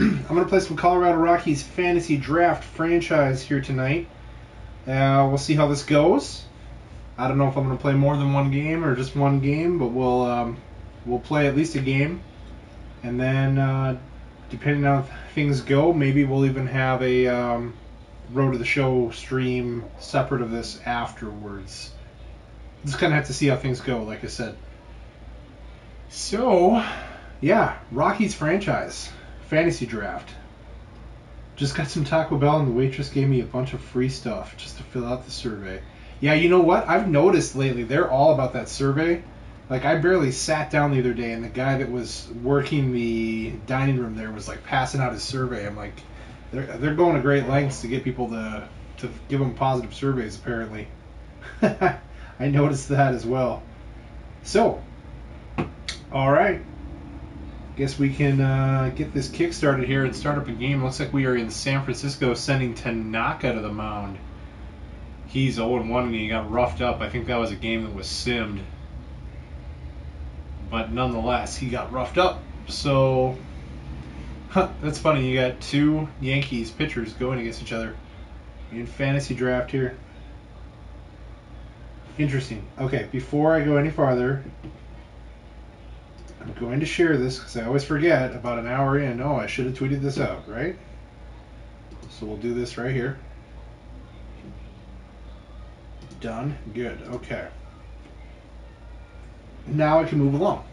I'm going to play some Colorado Rockies Fantasy Draft franchise here tonight. We'll see how this goes. I don't know if I'm going to play more than one game or just one game, but we'll play at least a game. And then, depending on how things go, maybe we'll even have a Road to the Show stream separate of this afterwards. Just kind of have to see how things go, like I said. So, yeah, Rockies franchise fantasy draft. Just got some Taco Bell and the waitress gave me a bunch of free stuff just to fill out the survey. Yeah, you know what? I've noticed lately they're all about that survey. Like, I barely sat down the other day and the guy that was working the dining room there was like passing out his survey. I'm like, they're going to great lengths to get people to give them positive surveys apparently. I noticed that as well. So, all right. Guess we can get this kick started here and start up a game. Looks like we are in San Francisco sending Tanaka to the mound. He's 0-1 and he got roughed up. I think that was a game that was simmed. But nonetheless, he got roughed up. So, that's funny. You got two Yankees pitchers going against each other in fantasy draft here. Interesting. Okay, before I go any farther, I'm going to share this because I always forget about an hour in. Oh, I should have tweeted this out, right? So we'll do this right here. Done. Good. Okay. Now I can move along.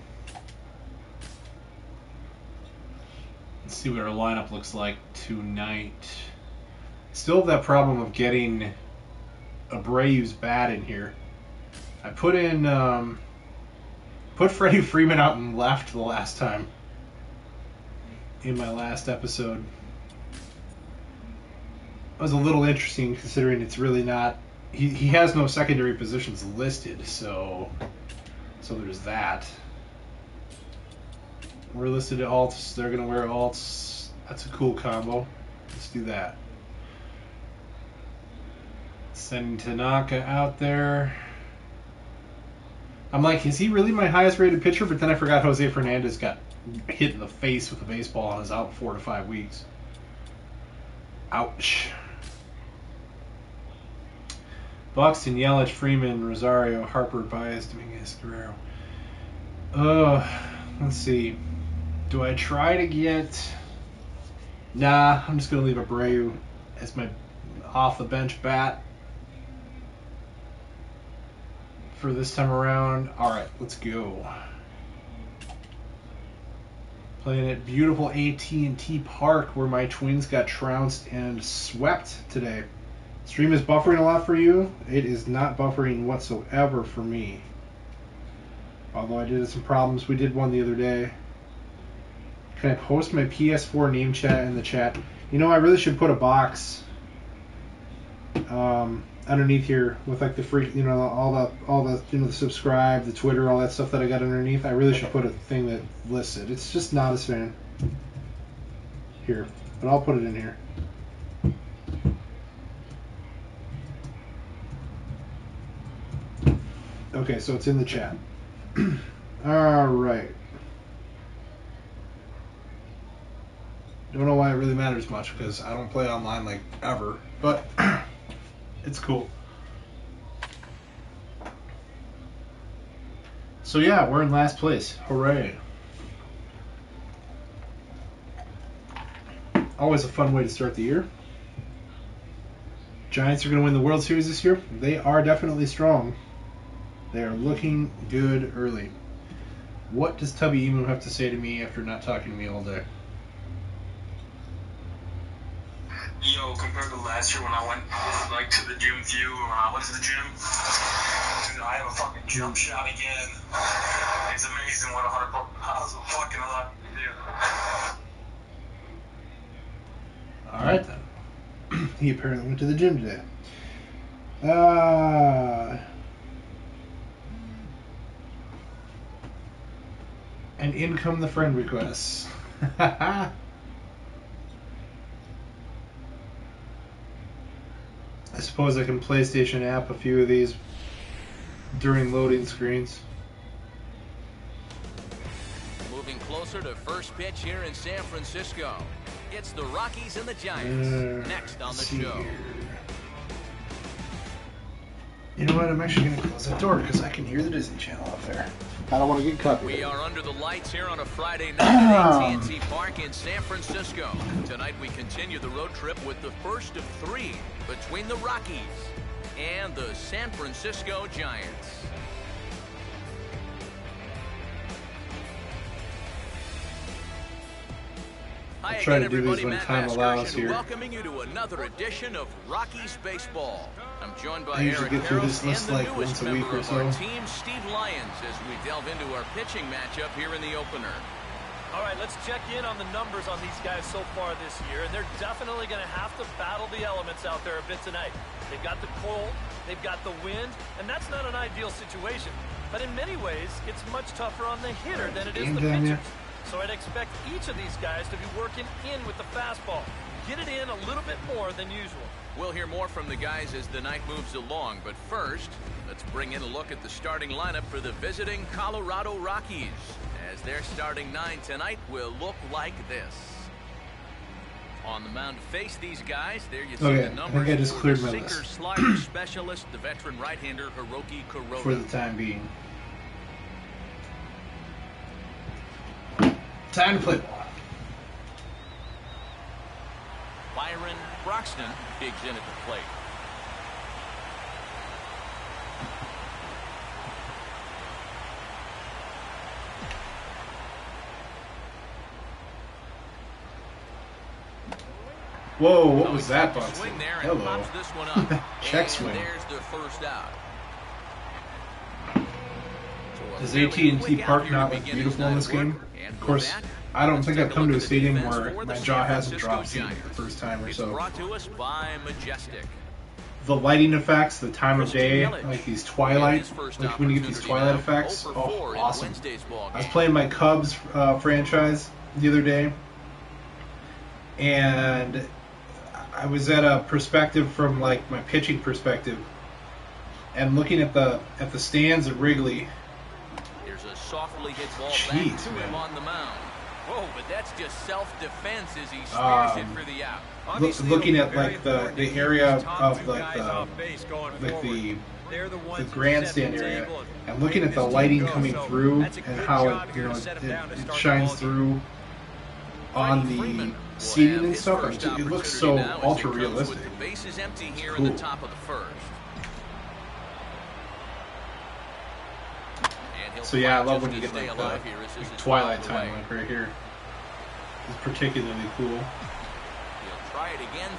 Let's see what our lineup looks like tonight. Still have that problem of getting Abreu's bat in here. I put in... Put Freddie Freeman out in left the last time in my last episode. It was a little interesting considering it's really not... He has no secondary positions listed, so there's that. We're listed at alts. They're going to wear alts. That's a cool combo. Let's do that. Sending Tanaka out there. I'm like, is he really my highest rated pitcher? But then I forgot Jose Fernandez got hit in the face with a baseball and is out 4 to 5 weeks. Ouch. Buxton, Yelich, Freeman, Rosario, Harper, Baez, Dominguez, Guerrero. Let's see. Do I try to get... Nah, I'm just going to leave Abreu as my off-the-bench bat for this time around. Alright, let's go. Playing at beautiful AT&T Park where my Twins got trounced and swept today. Stream is buffering a lot for you. It is not buffering whatsoever for me. Although I did have some problems. We did one the other day. Can I post my PS4 name chat in the chat? You know, I really should put a box underneath here with like the free, you know, all the you know, the subscribe, the Twitter, all that stuff that I got underneath. I really should put a thing that lists it. It's just not as fan here, but I'll put it in here. Okay, so it's in the chat. All right. Don't know why it really matters much because I don't play online like ever, but it's cool. So yeah, we're in last place. Hooray. Always a fun way to start the year. Giants are going to win the World Series this year. They are definitely strong. They are looking good early. What does Tubby Emu have to say to me after not talking to me all day? Yo, compared to last year when I went like to the gym with you, or when I went to the gym, dude, I have a fucking jump shot again. It's amazing what 100 pounds of fucking allowed me to do. Alright then. He apparently went to the gym today. And in come the friend requests. I suppose I can PlayStation app a few of these during loading screens. Moving closer closer to first pitch here in San Francisco. It's the Rockies and the Giants next on the show. Here. You know what? I'm actually going to close that door because I can hear the Disney Channel up there. I don't want to get caught. We are under the lights here on a Friday night at AT&T Park in San Francisco. Tonight we continue the road trip with the first of 3 between the Rockies and the San Francisco Giants. Hi I'll try again, to do everybody. these when Matt time allows Mascursion here. welcoming you to another edition of Rockies Baseball. I'm joined by I usually Eric get through Harris this list and the like newest once a week member or of our so. team, Steve Lyons, as we delve into our pitching matchup here in the opener. All right, let's check in on the numbers on these guys so far this year, and they're definitely going to have to battle the elements out there a bit tonight. They've got the cold, they've got the wind, and that's not an ideal situation. But in many ways, it's much tougher on the hitter than it is the pitchers. So I'd expect each of these guys to be working in with the fastball. Get it in a little bit more than usual. We'll hear more from the guys as the night moves along, but first, let's bring in a look at the starting lineup for the visiting Colorado Rockies, as their starting 9 tonight will look like this. On the mound to face these guys, there you see the numbers. I think I just cleared my sinker list. slider specialist, the veteran right-hander Hiroki Kuroda. For the time being. Time to play ball. Byron Broxton digs in at the plate. Whoa, what was that, Bugsy? Swing there and Hello. pops this one up. Check and swing. There's the first out. Is AT&T Park not like beautiful in this game? Of course, I don't think I've come to a stadium where my jaw hasn't dropped seeing it the first time or so. Brought to us by Majestic. The lighting effects, the time of day, like these twilight, like when you get these twilight effects, oh, awesome. I was playing my Cubs franchise the other day, and I was at a perspective from like my pitching perspective, and looking at the stands at Wrigley. Here's a softly hit ball Jeez, back to him on the mound. Whoa, but that's just self-defense as he spears it for the out. Looking at like the area of like the grandstand area, and looking at the lighting coming through and how it it shines through on the seating and stuff. It looks so ultra realistic. The base is empty here Cool. in the top of the first. So yeah, I love when you get like the twilight time like right here. It's particularly cool. He'll try it again,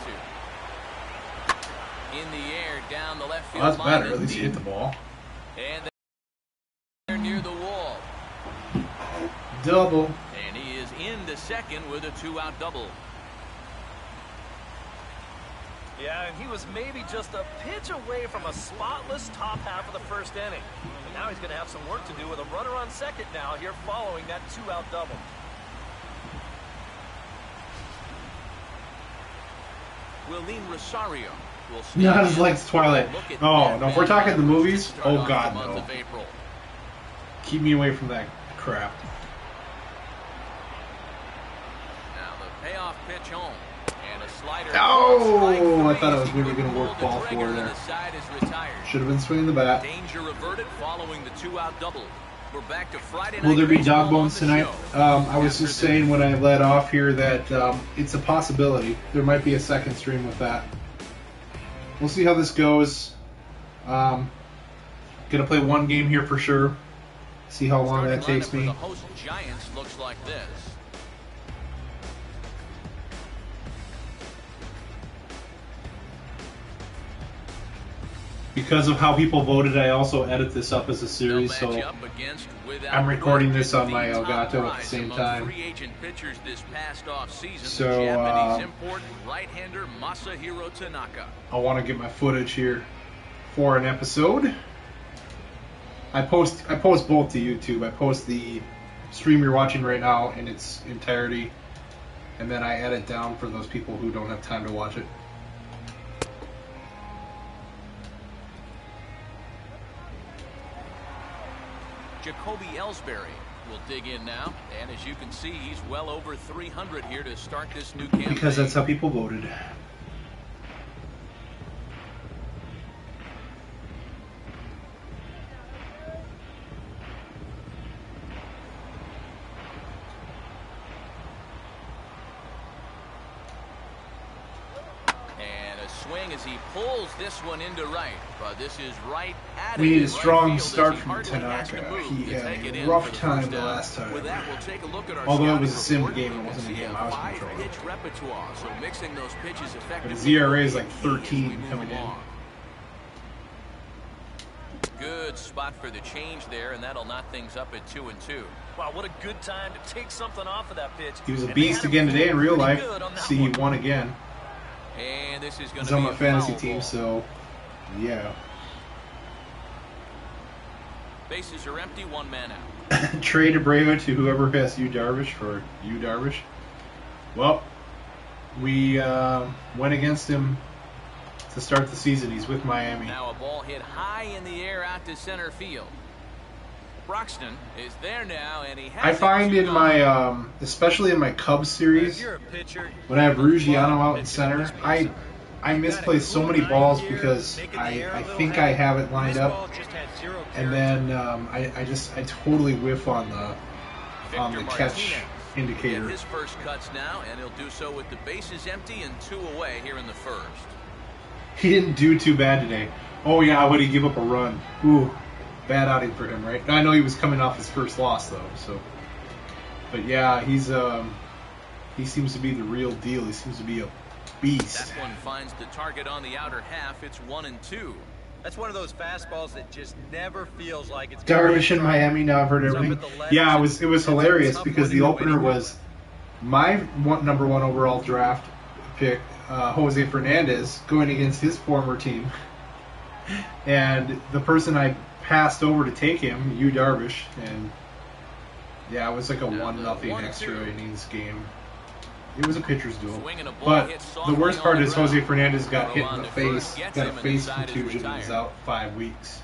3-2. In the air, down the left field Oh, that's line. better. At least you hit the ball. And they're near the wall. Double. And he is into second with a 2-out double. Yeah, and he was maybe just a pitch away from a spotless top half of the first inning. And now he's going to have some work to do with a runner on second now here following that 2-out double. Willeen Rosario will Not as like Twilight. Oh, no, if we're talking the movies, oh god, no. Keep me away from that crap. Now the payoff pitch home. And a slider. Oh, I thought it was maybe going to work ball four there. Should have been swinging the bat. Danger averted following the 2-out double. We're back to Friday night. Will there be baseball dog bones on the tonight? show. I was just saying when I led off here that it's a possibility. There might be a second stream with that. We'll see how this goes. Gonna play one game here for sure. See how long that Starting takes lineup for me. The host Giants looks like this. Because of how people voted, I also edit this up as a series, so I'm recording this on my Elgato at the same time. So I want to get my footage here for an episode. I post both to YouTube. I post the stream you're watching right now in its entirety, and then I edit down for those people who don't have time to watch it. Jacoby Ellsbury will dig in now, and as you can see, he's well over 300 here to start this new campaign. Because that's how people voted. Swing as he pulls this one into right, but this is right at We need a right strong field start as he from hardly has to Tanaka. move He to had take it a in rough for the time first the down. last time. With that, we'll take a look at our Although it was a scouting sim report. game, it You wasn't a can see game I was five controlling. pitch repertoire, so mixing those pitches effectively. But his ERA is like will be key as we 13 move coming in. along. Good spot for the change there, and that'll knock things up at 2-2. Wow, what a good time to take something off of that pitch. He was a And they beast had him again today in real pretty life. good on that See, he one. won again. And this is going He's to on be my a fantasy foul team, ball. so yeah. Bases are empty, one man out. Trade Abreu to whoever has Yu Darvish for Yu Darvish. Well, we went against him to start the season. He's with Miami. Now a ball hit high in the air out to center field. Broxton is there now, and he has I find it in my, especially in my Cubs series, If you're a pitcher, when I have you Ruggiano love out in pitching center, this I misplace so many balls because I think I have it lined up, and then I totally whiff on the Victor catch Martinez. indicator. Get his first cuts now, and he'll do so with the bases empty and 2 away here in the first. He didn't do too bad today. Oh yeah, would he give up a run? Ooh, bad outing for him, right? I know he was coming off his first loss though, so. But yeah, he seems to be the real deal. He seems to be a beast. That one finds the target on the outer half. It's 1-2. That's one of those fastballs that just never feels like it's Darvish in Miami. Now I've heard everything. Yeah, it was hilarious because the opener was my number one overall draft pick, Jose Fernandez, going against his former team, and the person I passed over to take him, Yu Darvish, and yeah, it was like a 1-0 extra innings game. It was a pitcher's duel. But the worst part is Jose Fernandez got hit in the face, got a face contusion, and is out 5 weeks.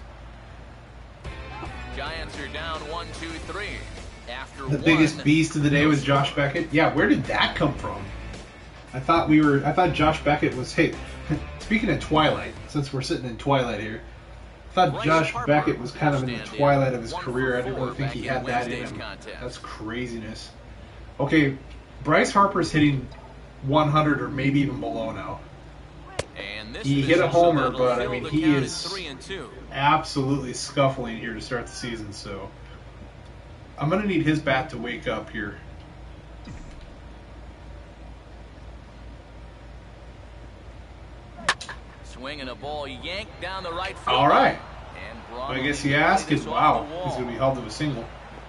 Giants are down 1-2-3. After The biggest beast of the day was Josh Beckett. Yeah, where did that come from? I thought Josh Beckett was, hey, speaking of Twilight, since we're sitting in Twilight here, I thought Josh Beckett was kind of in the twilight of his career. I didn't really think he had that in him. That's craziness. Okay, Bryce Harper's hitting 100 or maybe even below now. And this He hit a is homer, that'll but I fill mean, the he count at is 3-2. absolutely scuffling here to start the season, so I'm going to need his bat to wake up here. Swinging a ball yanked down the right field. All right. And I guess you ask it. Wow, he's going to be held to a single.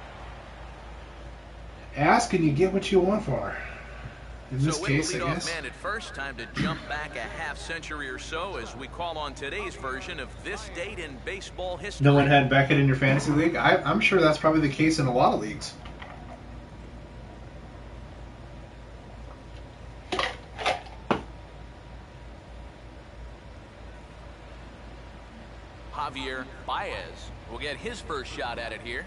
Ask and you get what you want for. In this So case, with the I leadoff guess. man at first, time to jump back a half century or so as we call on today's version of this date in baseball history. No one had Beckett in your fantasy league? I'm sure that's probably the case in a lot of leagues. Javier Baez will get his first shot at it here.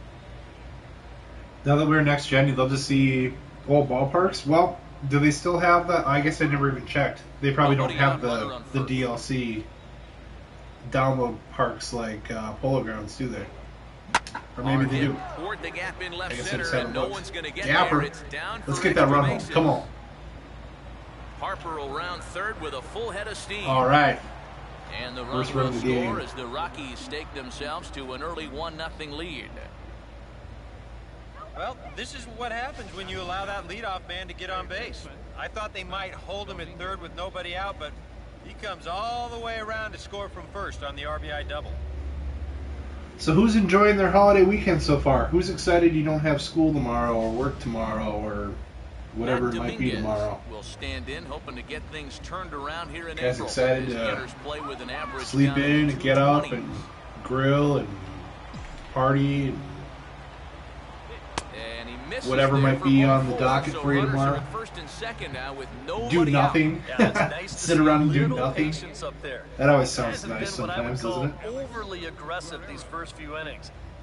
Now that we're next gen, you'd love to see old ballparks. Well, do they still have that? I guess I never even checked. They probably don't have the DLC download parks like Polo Grounds, do they? Or maybe they do. Toward the gap in I left guess center, it's and no 7 one's bucks. going to get Gapper. there. It's down Let's for get that extra run home. bases. Come on. Harper will round third with a full head of steam. All right. And the run First run will of the game. score as the Rockies stake themselves to an early 1-0 lead. Well, this is what happens when you allow that leadoff man to get on base. I thought they might hold him at third with nobody out, but he comes all the way around to score from first on the RBI double. So who's enjoying their holiday weekend so far? Who's excited you don't have school tomorrow or work tomorrow or whatever Matt it might be Dominguez tomorrow? will stand in, hoping to get things turned around here in Guys April. excited His to hitters play with an average Sleep down in to and get up 220. and grill and party and And he misses whatever there might for be ball on the four. docket So for you runners are tomorrow. at first and second now with nobody Do out. nothing. Yeah, it's nice to Sit see around a and do little nothing. patience up there. That always Guys sounds have nice been what I would sometimes, call doesn't it? overly aggressive these first few innings.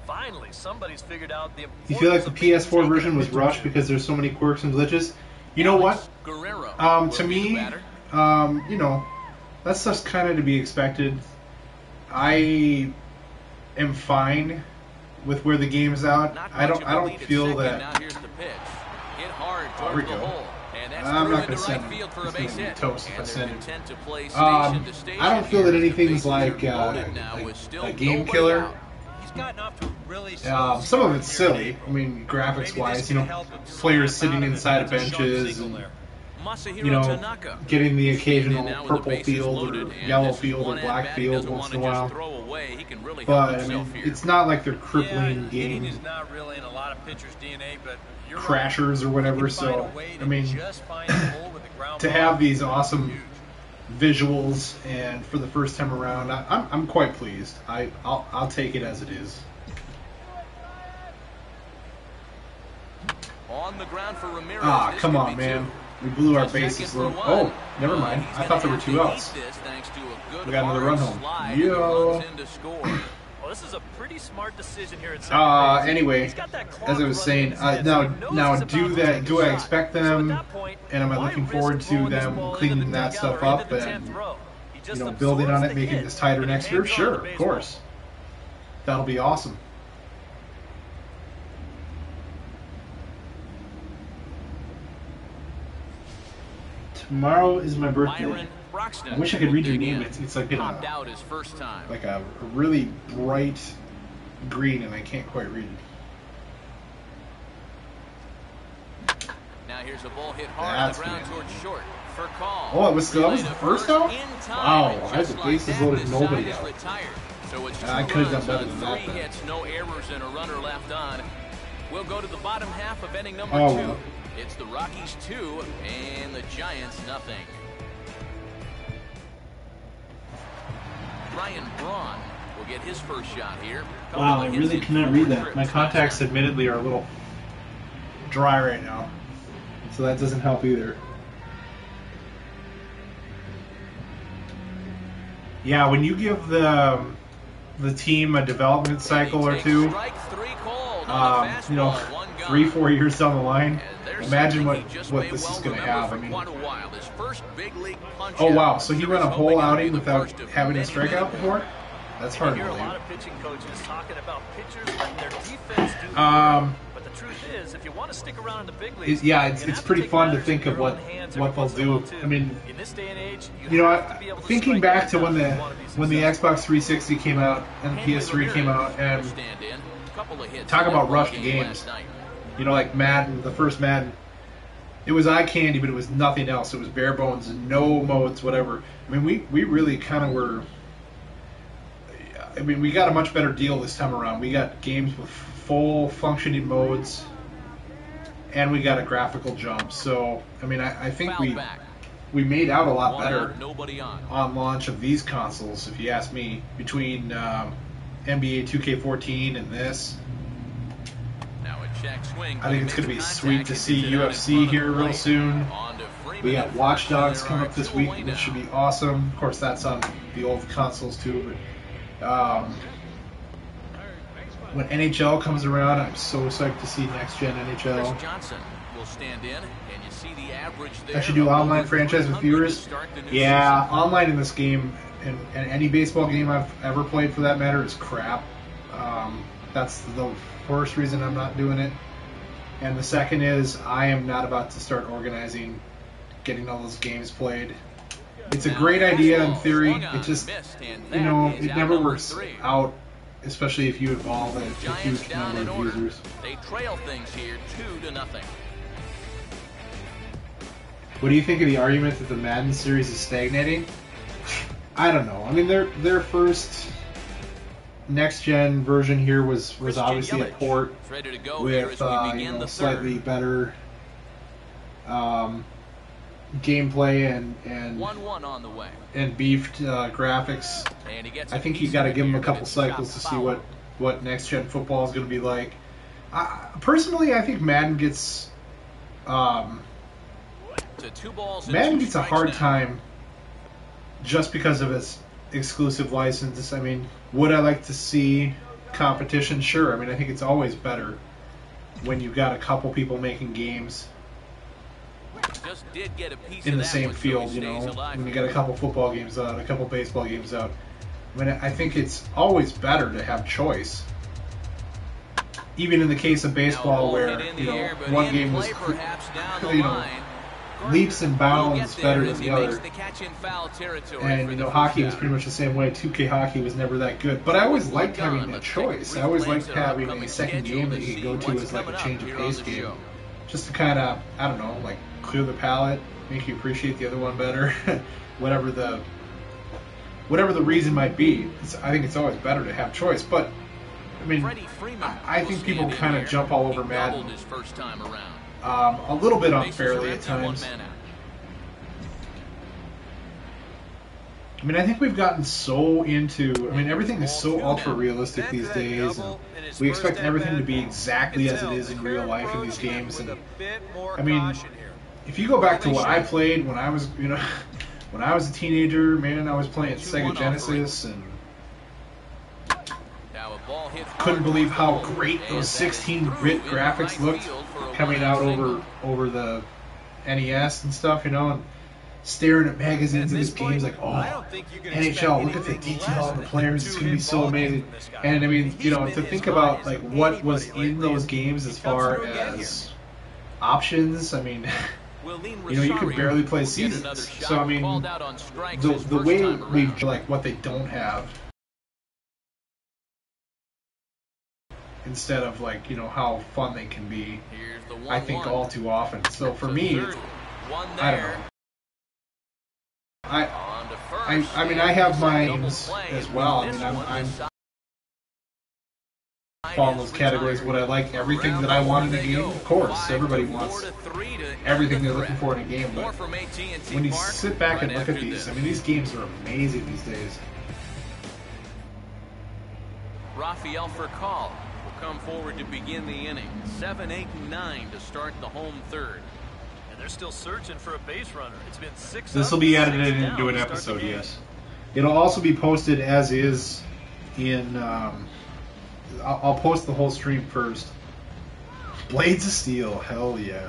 Finally, somebody's figured out the importance You feel like the of being PS4 taken version was rushed advantage because there's so many quirks and glitches? You know what? Guerrero To me, you know, that's just kind of to be expected. I am fine with where the game's at. I don't feel that. Now here's the pitch. Hit hard There we towards the go. hole. And that's I'm not through gonna into send right him. field for He's a gonna base be hit. toast if I And send their him. intent to play station to station I don't feel that here. The anything's bases like are loaded now with still a game nobody killer. out. He's gotten off to a really slow Some of start it's here in silly. April. I mean, graphics wise, Maybe you this know, can help him players snap sitting out of it. inside of That's a sharp benches signal and, there. Masahiro you know, Tanaka. getting the occasional Now with the purple bases field or loaded, and yellow this is field or one black at-bat he field doesn't once in a wanna just while. throw away. He can really help But I himself mean, here. it's not like they're Yeah, crippling hitting game is not really in a lot of pitchers' DNA, but you're right. crashers or whatever. You can find So a way I to mean, just find a hole with a ground to ball. have these awesome visuals and for the first time around, I'm quite pleased. I'll take it as it is. On the ground for Ramirez. Ah, This come could on, be man. two. We blew our Second bases. for Low. one. Oh, never mind. He's I gonna thought there were have 2 to outs. eat this thanks to a good We got another hard run home. slide Yo. that runs in to score. Well, this is a pretty smart decision here at second base. Anyway, He's got that clock as I was running saying, in his head, now so he knows he's about to take do a I shot. expect So at them, that point, and am I why looking risk forward to throwing this them ball into cleaning the that dugout stuff or into up the and 10th row? He just building on absorbs it, the making hit, this tighter and he next year? hangs on to Sure, the of baseball. course. That'll be awesome. Tomorrow is my birthday. Byron Broxton. I wish I could read your will dig name. in. It's like in Popped a, out his first time. like a really bright green, and I can't quite read it. Now here's a ball hit hard That's on the ground good. towards short for call. Oh, that was the Relay to first first out? in time, Wow, and I had just the like bases that, loaded, this nobody side is out. retired. So it's I 2 could have runs done better on than that, 3 then. hits, no errors, and a runner left on. We'll go to the bottom half of inning number Oh, 2. well. It's the Rockies 2 and the Giants nothing. Ryan Braun will get his first shot here. Wow, I Couple of really hits in cannot 4 read that. trips. My contacts admittedly are a little dry right now, so that doesn't help either. Yeah, when you give the team a development cycle or two, Strike 3 called on the fastball, you know, one gone. 3-4 years down the line, And there's imagine something what he just what may this well is going to remember have. for I mean, quite a while. His first big league punch oh out. wow, so he Sure went a is whole hoping it'll outing be the without first of having a many, many strikeout more. before? That's You hard to hear a believe. lot of pitching coaches talking about pitchers letting their defense do but the truth is, if you want to stick around in the big leagues, Yeah, you're it's gonna have to pretty take fun to matters think into of your what own hands what every they'll once in a while, do. too. I mean, in this day and age, you know, have to be able to thinking strike back out to when if you wanna be the successful. Xbox 360 came out and the Henry PS3 came Ramirez out, and will stand in. Couple of hits talk in that about ball rushed game games. last night. you know, like Madden, the first Madden, it was eye candy, but it was nothing else. It was bare bones, no modes, whatever. I mean, we really kind of were. I mean, we got a much better deal this time around. We got games with full functioning modes, and we got a graphical jump. So, I mean, I think Foul back. we made out a lot One better out, nobody on. launch of these consoles, if you ask me, between NBA 2K14 and this. Now a check swing. I think it's going to be Makes sweet contact, to hits see it out in UFC front of here the real plate. soon. On to Freeman We got at Watch first, Dogs and coming there up this are two week, away which should now. be awesome. Of course, that's on the old consoles too. But when NHL comes around, I'm so psyched to see next gen NHL. Chris Johnson will stand in, and you see the average there. I should do of online over franchise with 300 to viewers. start the new Yeah, season. online in this game and any baseball game I've ever played for that matter is crap. That's the first reason I'm not doing it. And the second is I am not about to start organizing, getting all those games played. It's a great idea in theory. It just, you know, it never works out, especially if you involve a Giants huge down number in of order. users. They trail things here 2-0. What do you think of the argument that the Madden series is stagnating? I don't know. I mean, their first next-gen version here was Christian obviously a Yelich port is ready to go here with as we begin the slightly third. better gameplay and 1-1 on the way. beefed graphics. And he gets I a think you piece got to of it give them here, a but couple it's cycles to shot see foul. what next-gen football is going to be like. Personally, I think Madden gets To 2 balls and Madden 2 gets a strikes hard now. time just because of its exclusive license. I mean, would I like to see competition, sure. I mean, I think it's always better when you've got a couple people making games Just did get a piece in of the that same one, so field, he you stays know, alive. when you got a couple football games out, a couple baseball games out. I mean, I think it's always better to have choice. Even in the case of Now, a baseball, ball where, hit in you the know, air, but one in game was, play perhaps down the you know, line. leaps and He'll bounds get there better as than he the makes other. the catch in foul territory And, for you the know, first hockey was down. pretty much the same way. 2K hockey was never that good. But I always liked having that choice. I always liked having a second game that you could go to as like a change of pace game. Just to kind of, I don't know, like clear the palate, make you appreciate the other one better. whatever the reason might be. I think it's always better to have choice. But, I mean, I think people kind of jump all over Madden His first time around. a little bit unfairly at times. I mean, I think we've gotten so into. I mean, everything is so ultra realistic these days, and we expect everything to be exactly as it is in real life in these games. And I mean, if you go back to what I played when I was, you know, when I was a teenager, man, I was playing Sega Genesis and couldn't believe how great those 16-bit graphics looked coming out over the NES and stuff, you know. And staring at magazines of these games like, oh, NHL, look at the detail on the players, it's going to be so amazing. And I mean, you know, to think about like what was in those games as far as options, I mean, you know, you could barely play seasons. So I mean, the way we like what they don't have, instead of like, you know, how fun they can be, I think all too often. So for me, I don't know. I mean, I have my aims as well. I mean, I'm following those categories. Would I like everything that I want in a game? Of course, everybody wants everything they're looking for in a game. But when you sit back and look at these, I mean, these games are amazing these days. Rafael Furcal will come forward to begin the inning. 7, 8, and 9 to start the home third. They're still searching for a base runner. It's been 6. This will be edited into an episode, yes. It'll also be posted as is in. I'll post the whole stream first. Blades of Steel, hell yeah.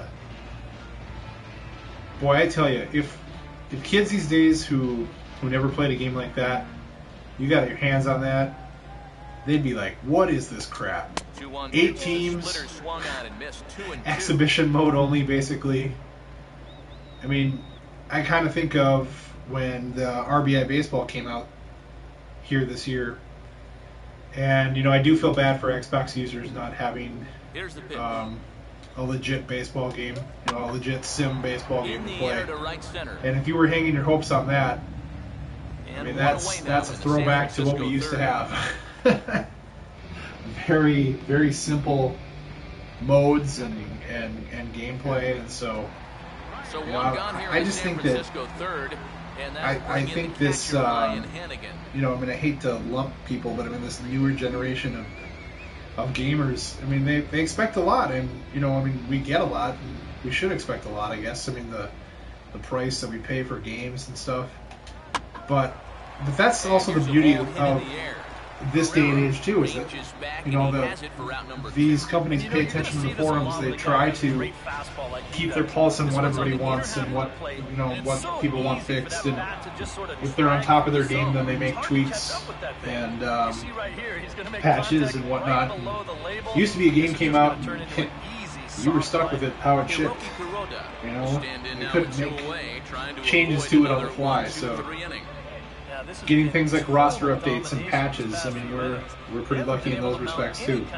Boy, I tell you, if kids these days who never played a game like that, you got your hands on that, they'd be like, what is this crap? 8 teams, exhibition mode only, basically. I mean, I kind of think of when the RBI baseball came out here this year, and you know, I do feel bad for Xbox users not having a legit baseball game, you know, a legit sim baseball game to play. And if you were hanging your hopes on that, I mean, that's a throwback to what we used to have. Very, very simple modes and gameplay, and so. You know, I just think that I think this, you know, I mean, I hate to lump people, but I mean, this newer generation of gamers, I mean, they expect a lot, and, you know, I mean, we get a lot, and we should expect a lot, I guess. I mean, the price that we pay for games and stuff, but that's also the beauty of this day and age too, is that, you know, these companies pay attention to the forums. They try to keep their pulse on what everybody wants and what, you know, what people want fixed. And if they're on top of their game, then they make tweaks and patches and whatnot. And used to be a game came out and you were stuck with it how it shipped. You know, you couldn't make changes to it on the fly. So getting things like roster updates and patches, I mean, we're pretty lucky in those respects too.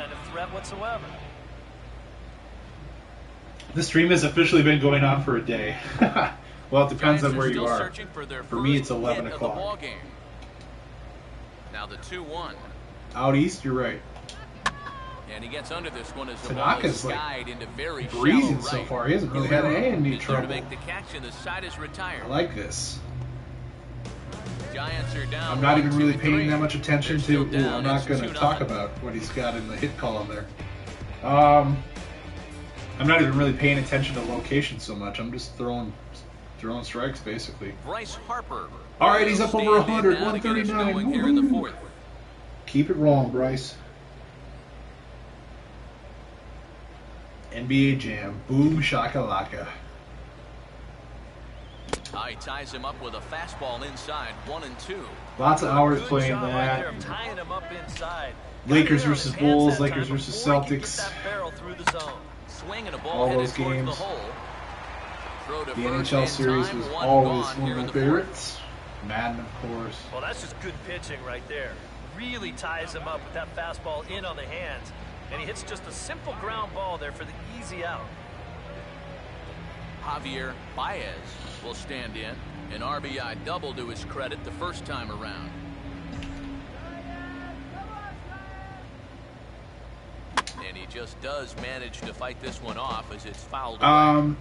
The stream has officially been going on for a day. Well, it depends on where you are. For me, it's 11 o'clock. Now the 2-1. Out east, you're right. And he gets under this one as the Tanaka's ball is like skied into very breezing shallow so right. far. He hasn't really had any trouble. To make the catch, and the side is retired. I like this. Giants are down. I'm not even really paying 1-3. that much attention They're to. still down. I'm not going to It's talk 2-0. about what he's got in the hit column there. I'm not even really paying attention to location so much. I'm just throwing strikes basically. Bryce Harper. All right, he's up over 100, Stand in now to get us 139. going here in the Woohoo. fourth. Keep it rolling, Bryce. NBA Jam. Boom shakalaka. He ties him up with a fastball inside, 1-2. Lots of hours Good playing job right that. there of tying him up inside. Lakers Got it in on versus his hands Bulls, that Lakers time versus before he could get Celtics. that barrel through the zone. Swing and a ball All headed those towards the games. hole. Throw to The first NHL in series time, was one always gone one here of in my the fourth. favorites. Madden, of course. Well, that's just good pitching right there. Really ties him up with that fastball in on the hands. And he hits just a simple ground ball there for the easy out. Javier Baez will stand in. An RBI double to his credit the first time around. And he just does manage to fight this one off as it's fouled away. I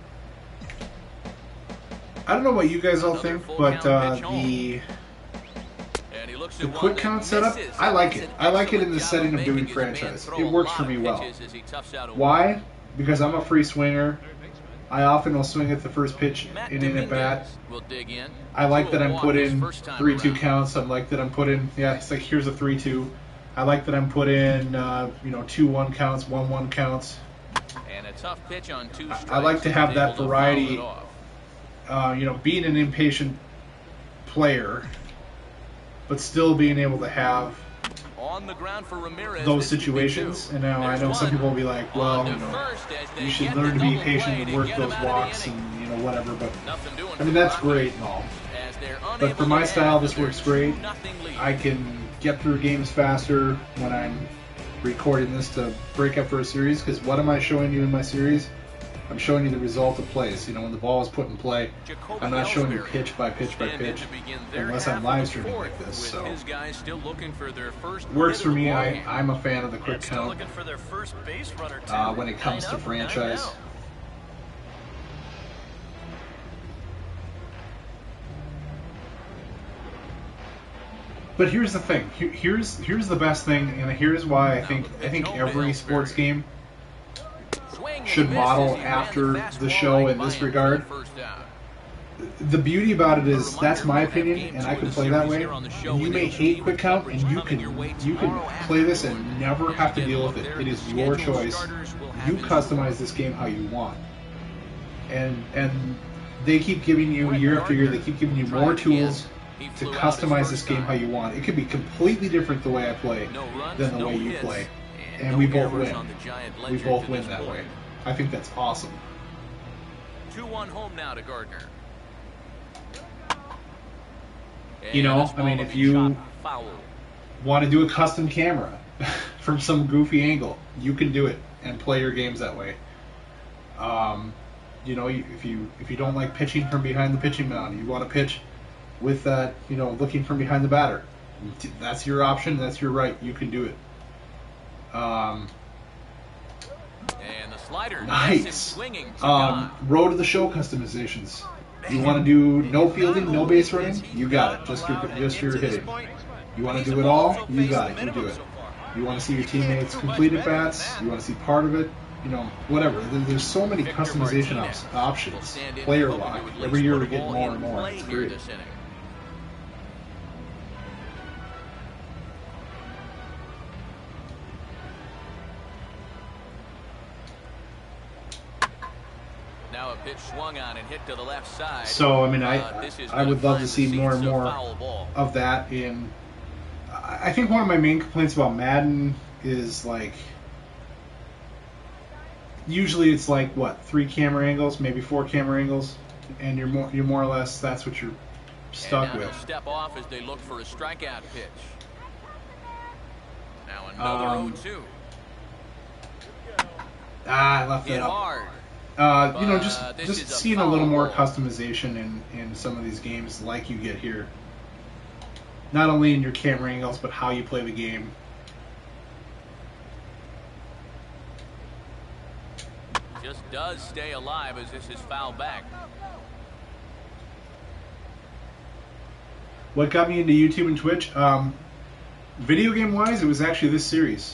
don't know what you guys all Another think, full but count pitch the And he looks the at one quick that count setup, misses. I like That's it. an I like it in excellent the job setting of making doing his man franchise. throw It a works lot for of me well. pitches as he toughs out a Why? Because I'm a free swinger. I often will swing at the first pitch Matt in at bat. Dominguez will dig in. I like To that a I'm walk put his in first time 3-2 around. counts. I like that I'm put in, yeah, it's like here's a 3-2. I like that I'm put in, 2-1 counts, 1-1 counts. And a tough pitch on two strikes. I like to have He's that able to foul variety. it off. Being an impatient player, but still being able to have On the ground for Ramirez, those this could be situations. two. And now I There's know some one. people will be like, well, On to first as they you should get learn the to be double patient play and to work get those him out of the walks inning. and, whatever. But Nothing doing I mean, for that's Rockies great and all. as they're But unable for my to style, add this to their works great. 2-0 lead. I can get through games faster when I'm recording this to break up for a series, because what am I showing you in my series? I'm showing you the result of plays. When the ball is put in play, Jacoby I'm not showing you Ellsbury pitch by pitch by stand in pitch, to begin their unless half I'm of live the streaming fourth, like this. with So his guys still looking for their first works hit for of the me. ball game. I'm a fan of the quick And still count looking for their first base runner, too. when it comes 9 to up, 9 franchise. out. But here's the thing. Here's the best thing, and here's why I think every sports game Swing and should misses. model He ran after the fastball show right in by this him for regard. the first out. The beauty about it A is that's my reminder, we'll have opinion, game and two I of can the play that series way. here on the show And you with may HD hate quick count, and you coming your way can tomorrow play this afternoon. and never have to deal with it. It is your choice. You customize this game how you want, and they keep giving you year after year. They keep giving you more tools to customize this game how you want. It could be completely different the way I play than the way you play, and we both win. We both win that way. I think that's awesome. 2-1 home now to Gardner. If you want to do a custom camera from some goofy angle, you can do it and play your games that way. If you don't like pitching from behind the pitching mound, you want to pitch with that, looking from behind the batter. That's your option. That's your right. You can do it. And the slider Nice. swinging to gone. Road to the show customizations. You want to do no fielding, no base running? You got it. Just your hitting. You want to do it all? You got it. You do it. You want to see your teammates complete at bats? You want to see part of it? Whatever. There's so many customization options. Player lock. Every year we get more and more. It's great. Now a pitch swung on and hit to the left side. So, This is I would gonna love to find see the more and seats, a more foul ball. of that in... I think one of my main complaints about Madden is, usually it's 3 camera angles, maybe 4 camera angles, and you're more or less, that's what you're stuck and now with. they'll step off as they look for a strikeout pitch. Now another 0-2. I left Hit that up. hard. Just this is a seeing a little foul more ball. customization in some of these games like you get here. Not only in your camera angles, but how you play the game. Just does stay alive as this is fouled back. What got me into YouTube and Twitch? Video game wise, it was actually this series.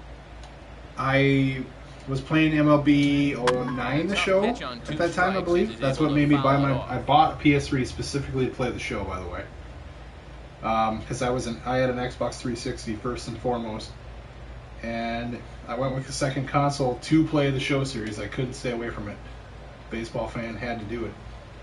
I was playing MLB 09 the show at that time, I believe. That's what made me buy I bought a PS3 specifically to play the show, by the way. Because I had an Xbox 360 first and foremost. And I went with the second console to play the show series. I couldn't stay away from it. Baseball fan, had to do it.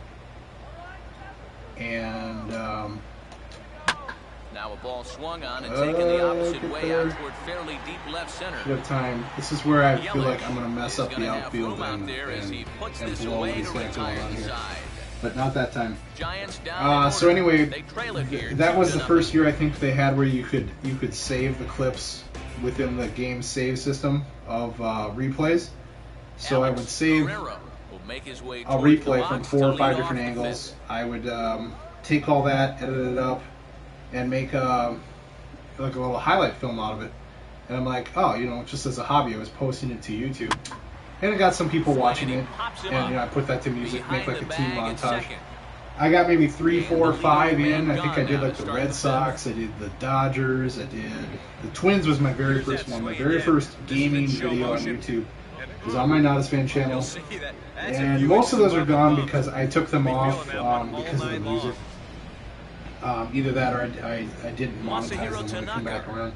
And now a ball swung on and taken the opposite way out toward fairly deep left center. should have time. This is where I feel like I'm going to mess up the outfield and blow what he's got going on here. But not that time. So anyway, that was the first year I think they had where you could save the clips within the game save system of replays. So I would save a replay from 4 or 5 different angles. I would take all that, edit it up, and make like a little highlight film out of it. And I'm like, oh, you know, just as a hobby, I was posting it to YouTube. And it got some people watching it, and you know, I put that to music, make like a team montage. I got maybe 3, 4, 5 in. I think I did like the Red Sox, I did the Dodgers, I did the Twins was my very first one. My very first gaming video on YouTube was on my Not As Fan channel, and most of those are gone because I took them off because of the music. Either that or I didn't monetize them when I come back around.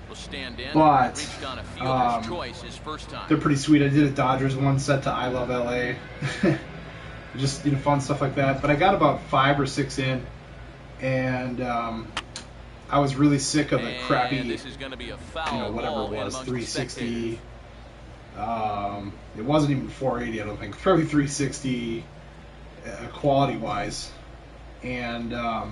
But they're pretty sweet. I did a Dodgers one set to I Love LA. Just fun stuff like that. But I got about 5 or 6 in, and I was really sick of the crappy, whatever it was, 360. It wasn't even 480, I don't think. Probably 360 quality-wise. And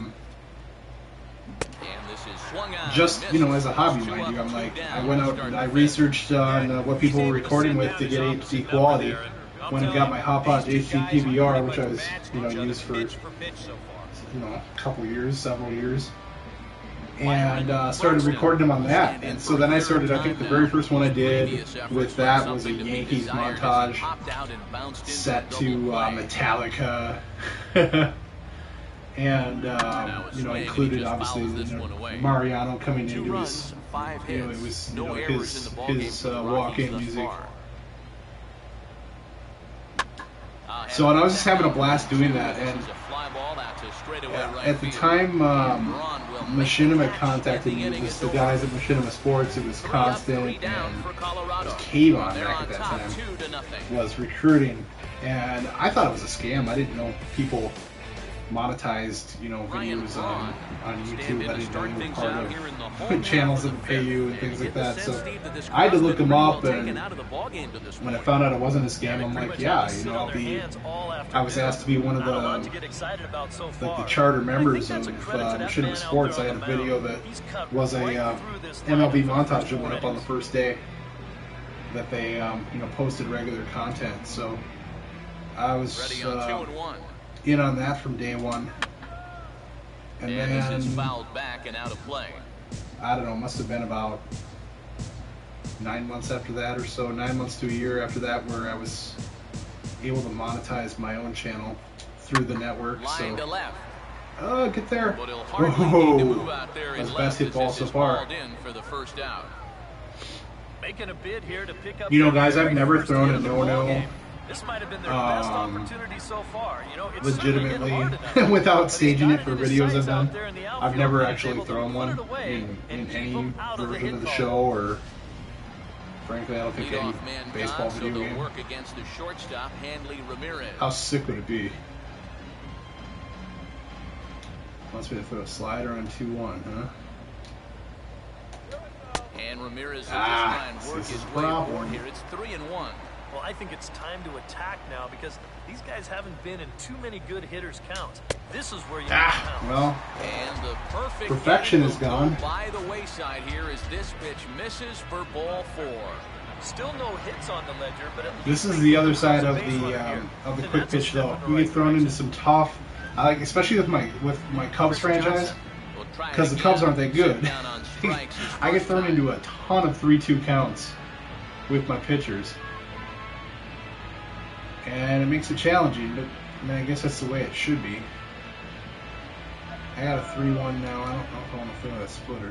just, as a hobby, mind you, I'm like, I went out and I researched on what people were recording with to get HD quality. Went and got my Hotpot HD PVR, which I was, used for, a couple years, several years. And started recording them on that. And so then I started, I think the very first one I did with that was a Yankees montage set to Metallica. And, included obviously Mariano coming into his, it was, his walk-in music. So, and I was just having a blast doing that, and at the time, Machinima contacted me. It was the guys at Machinima Sports. It was Constant, and it was Kayvon back at that time was recruiting, and I thought it was a scam. I didn't know people monetized, videos on YouTube. I didn't know you were part of channels that would pay you and things like that. So I had to look them up, and when I found out it wasn't a scam, I'm like, yeah, I was asked to be one of the charter members of Machinima Sports. I had a video that was a MLB montage that went up on the first day that they posted regular content. So I was in on that from day one. And then this is fouled back and out of play. I don't know, must have been about 9 months after that or so, 9 months to a year after that, where I was able to monetize my own channel through the network. Line to left. Oh, get there. Whoa. That's the best hit ball so far. For the first out. Making a bid here to pick up guys, I've never thrown a no-no. This might have been their best opportunity so far. It's legitimately, without staging it for videos I've done. I've never actually thrown one in any version of the show, or frankly, I don't think any baseball video game. Work against the shortstop, Hanley Ramirez. How sick would it be? Wants me to throw a slider on 2-1, huh? And Ramirez will just try and work his way forward here. It's 3-1. Well, I think it's time to attack now because these guys haven't been in too many good hitters' counts. This is where you count. Well, and the perfect perfection is gone. By the wayside here as this pitch misses for ball 4. Still no hits on the ledger, but at least this is the other side of the quick pitch though. We get thrown into some tough, especially with my Cubs franchise, because the Cubs aren't that good. I get thrown into a ton of 3-2 counts with my pitchers. And it makes it challenging, but I guess that's the way it should be. I got a 3-1 now. I don't know if I want to throw that splitter.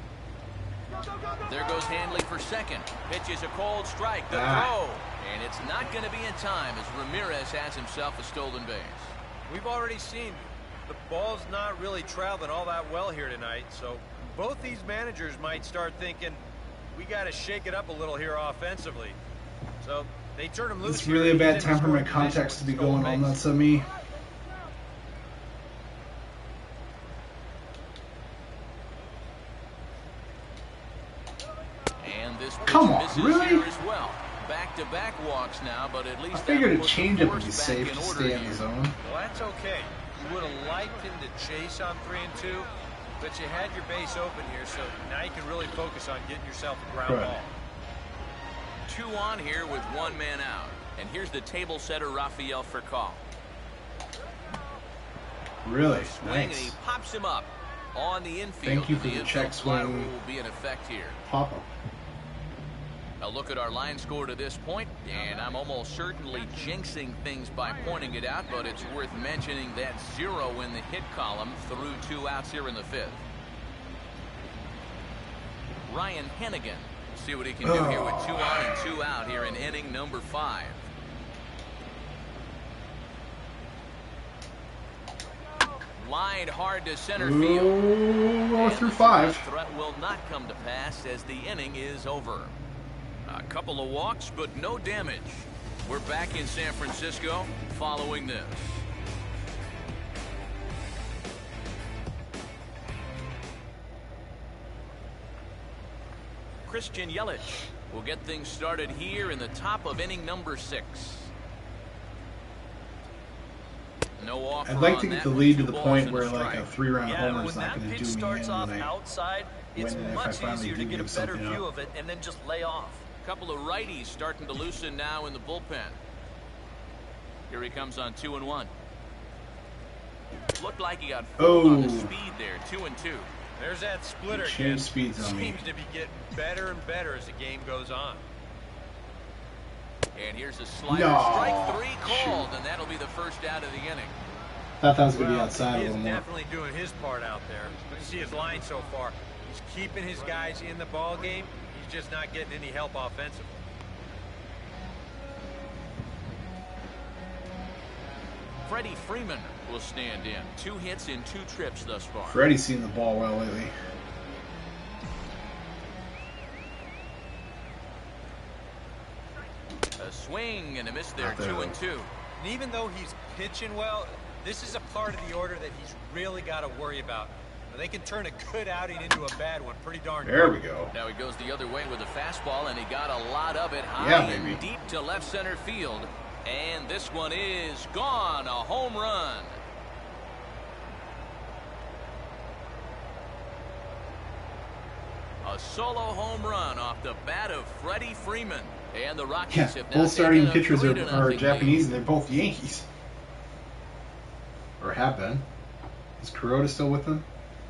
There goes Hanley for second. Pitches a cold strike. The throw. And it's not going to be in time as Ramirez has himself a stolen base. We've already seen the ball's not really traveling all that well here tonight, so both these managers might start thinking, we got to shake it up a little here offensively. So they turn him loose. It's really a bad time for my contacts to be going all nuts on me. And this Come on, misses really? here as well. Back-to-back walks now, but at least I figured a that'll put the changeup would force be back safe in to order stay in here. the zone. Well, that's okay. You would have liked him to chase on 3 and 2, but you had your base open here, so now you can really focus on getting yourself a ground Right. ball. 2 on here with 1 man out. And here's the table setter, Rafael Furcal. Really? Swing, and he Nice. pops him up on the infield. Thank you for the infield check fly swing. rule will be in effect here. Pop up. A look at our line score to this point, and I'm almost certainly jinxing things by pointing it out, but it's worth mentioning that 0 in the hit column through 2 outs here in the 5th. Ryan Hennigan. See what he can do here with 2 on and 2 out here in inning number 5. Lined hard to center field. Ooh, And through the 5. threat will not come to pass as the inning is over. A couple of walks, but no damage. We're back in San Francisco following this. Christian Yelich will get things started here in the top of inning number 6. No offer I'd like on to get that the with lead 2 to the balls point and where like a strike. 3-run Yeah, homer when is not that going to pitch do me starts in off when I outside, it's if I much finally easier to do get a give better something view up. of it and then just lay off. Couple of righties starting to loosen now in the bullpen. Here he comes on 2-1. Looked like he got full on the speed there. 2-2. There's that splitter Change again. speeds on me. Seems to be getting better and better as the game goes on. And here's a slider. No. Strike 3 called, and that'll be the first out of the inning. Thought that was going to be Well, outside a he is little more. definitely doing his part out there. You see his line so far. He's keeping his guys in the ball game. He's just not getting any help offensively. Freddie Freeman will stand in. 2 hits in 2 trips thus far. Freddie's seen the ball well lately. A swing and a miss there. Not there, 2-2. And even though he's pitching well, this is a part of the order that he's really got to worry about. They can turn a good outing into a bad one pretty darn There quick. we go. Now he goes the other way with a fastball, and he got a lot of it high Yeah, and baby. deep to left center field. And this one is gone. A home run. A solo home run off the bat of Freddie Freeman. And the Rockies Yeah, have now both starting taken a pitchers 3-0 are lead. Japanese, and they're both Yankees. Or have been. Is Kuroda still with them?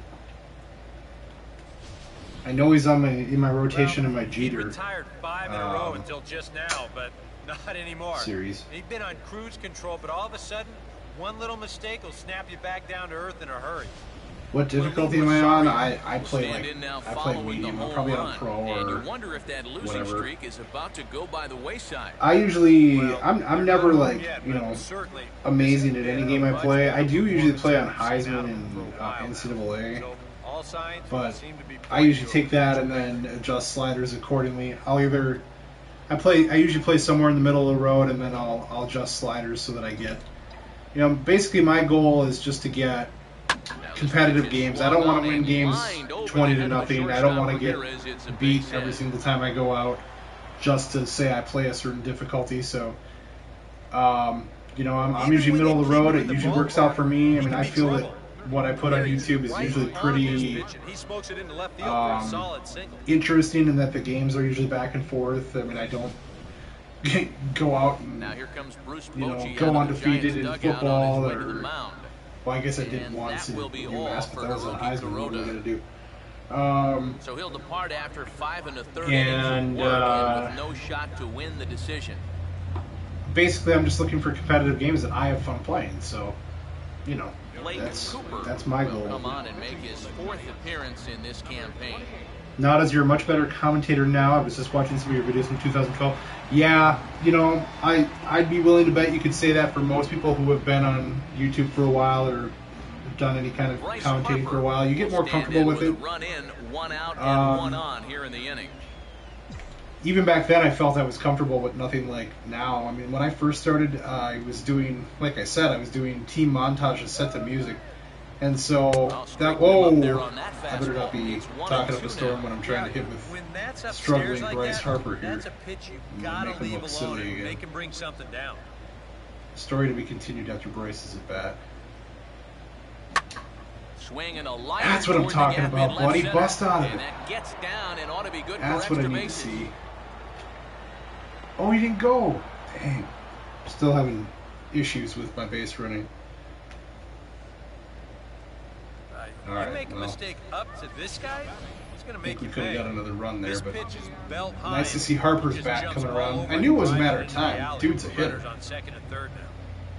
I know he's on in my rotation in my He Jeter retired 5 in a row until just now, but not anymore. series. He's been on cruise control, but all of a sudden, one little mistake will snap you back down to earth in a hurry. What difficulty am I on? I Will play stand like in now I play following the medium. I'm home probably on run. pro And you or wonder if that losing whatever. streak is about to go by the wayside. I usually Well, I'm they're never not like yet, you but know certainly amazing this at has any been game a I much play. I better do usually play on performance than Heisman we've and seen out of him for a while NCAA. now. So all signs But seem to be I usually take that and then adjust sliders accordingly. I usually play somewhere in the middle of the road, and then I'll adjust sliders so that I get, basically my goal is just to get competitive games. I don't want to win games 20-0. I don't want to get beat every single time I go out just to say I play a certain difficulty. So, I'm usually middle of the road. It usually works out for me. I mean, I feel that what I put on YouTube is usually pretty He smokes it into left field for a solid single. interesting, in that the games are usually back and forth. I mean, I don't go out and Now here comes Bruce go Bochy out of the undefeated Giants in dugout football, on his way to the or mound. well, I guess I did And once that in will be UMass, all but that was for on Hiroki Heisman. What are we Kuroda. gonna do? So he'll depart after 5 1/3 And, innings of work, and with no shot to win the decision. Basically, I'm just looking for competitive games that I have fun playing. So, Blake Cooper that's my will goal. come on and make his 4th appearance in this campaign. Not as you're a much better commentator now. I was just watching some of your videos from 2012. Yeah, I'd be willing to bet you could say that for most people who have been on YouTube for a while or done any kind of Bryce commentating Harper for a while. You get will more stand comfortable in with it. a run in, 1 out, and 1 on here in the inning. even back then I felt I was comfortable with nothing like now. I mean, when I first started, I was doing, like I said, I was doing team montages set to music. And so that, whoa, I better not be talking up a storm when I'm trying to hit with struggling like Bryce Harper here. That's a pitch you gotta leave alone and make him bring something down. Story to be continued after Bryce's at bat. Swinging a line. That's what I'm talking about, buddy. Bust out of it. That gets down and ought to be good. That's for what I need to see. Oh, he didn't go. Dang. Still having issues with my base running. All right, you make a mistake up to this guy, it's going to make you could have got another run there, this but pitch is belt high. Nice to see Harper's back coming around. I knew it was a matter of time. Dude's a hitter. On second and third now.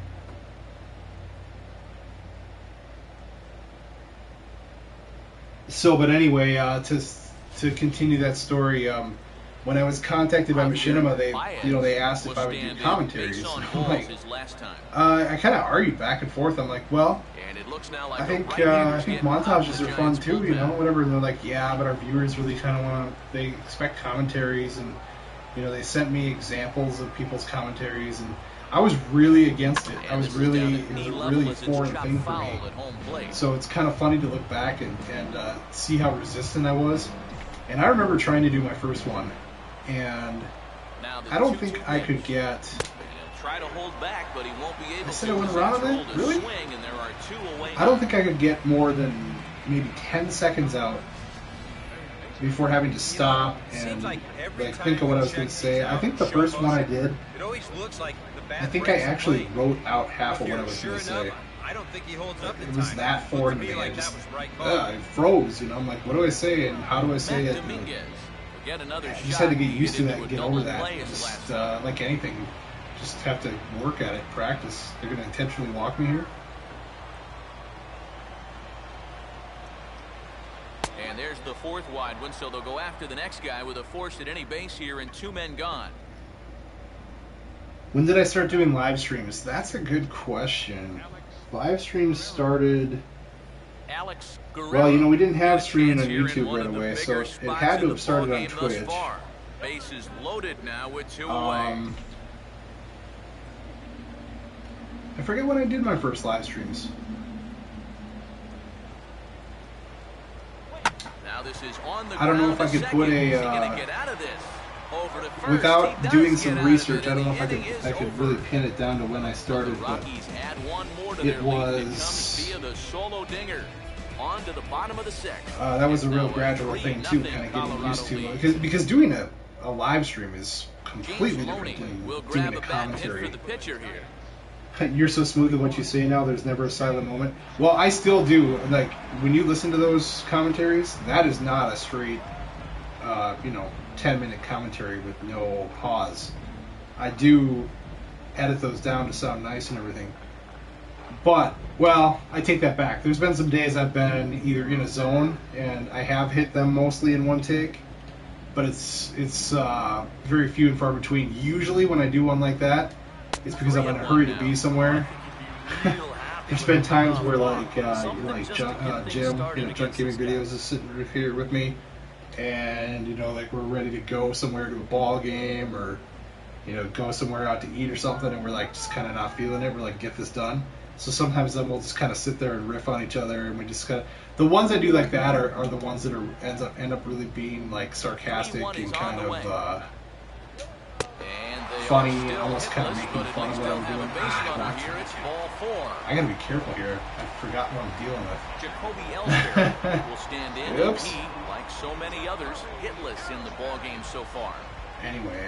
So, but anyway, to continue that story, when I was contacted by Machinima, they asked if I would do commentaries. Like, I kind of argued back and forth. I'm like, well, I think montages are fun too, whatever. And they're like, yeah, but our viewers really kind of they expect commentaries, and they sent me examples of people's commentaries, and I was really against it. It was a really foreign thing for me. So it's kind of funny to look back and see how resistant I was. And I remember trying to do my first one, and I don't think I could get. Try to hold back, but he won't be able I said I went around that? Really? I don't think I could get more than maybe 10 seconds out before having to stop and think of what I was going to say. I think the first one I did, I think I actually wrote out half of what I was going to say. I don't think he holds up. It was that foreign to me. I just I froze. I'm like, what do I say and how do I say it? I just had to get used to that and get over that. Just like anything, just have to work at it, practice. They're going to intentionally walk me here. And there's the fourth wide one, so they'll go after the next guy with a force at any base here and 2 men gone. When did I start doing live streams? That's a good question. Live streams started. Alex Well, we didn't have streaming on YouTube right away, so it had to have started on Twitch. Bases loaded now with 2 away. I forget when I did my first live streams. Now this is on the I don't know if I could put without doing some research. I don't know if I could really pin it down to when I started, but it was. On to the bottom of the 6th. That was a real gradual thing too, kind of getting used to, because doing a live stream is completely different than doing a commentary. You're so smooth in what you say now, there's never a silent moment. Well, I still do. Like, when you listen to those commentaries, that is not a straight, 10-minute commentary with no pause. I do edit those down to sound nice and everything. But, well, I take that back. There's been some days I've been either in a zone, and I have hit them mostly in one take, but it's very few and far between. Usually when I do one like that, it's because I'm in a hurry to be somewhere. There's been times where Jim, Junk Gaming Videos is sitting here with me, and we're ready to go somewhere to a ball game or go somewhere out to eat or something, and we're just kind of not feeling it. We're like, get this done. So sometimes then we'll just kind of sit there and riff on each other, and we just kind of. The ones I do like that are the ones that end up really being sarcastic and kind of. Funny, almost kind of making fun of what I'm doing. I gotta be careful here. I forgot what I'm dealing with. Jacoby Ellsbury will stand in. Oops. He, like so many others, hitless in the ball game so far. Anyway,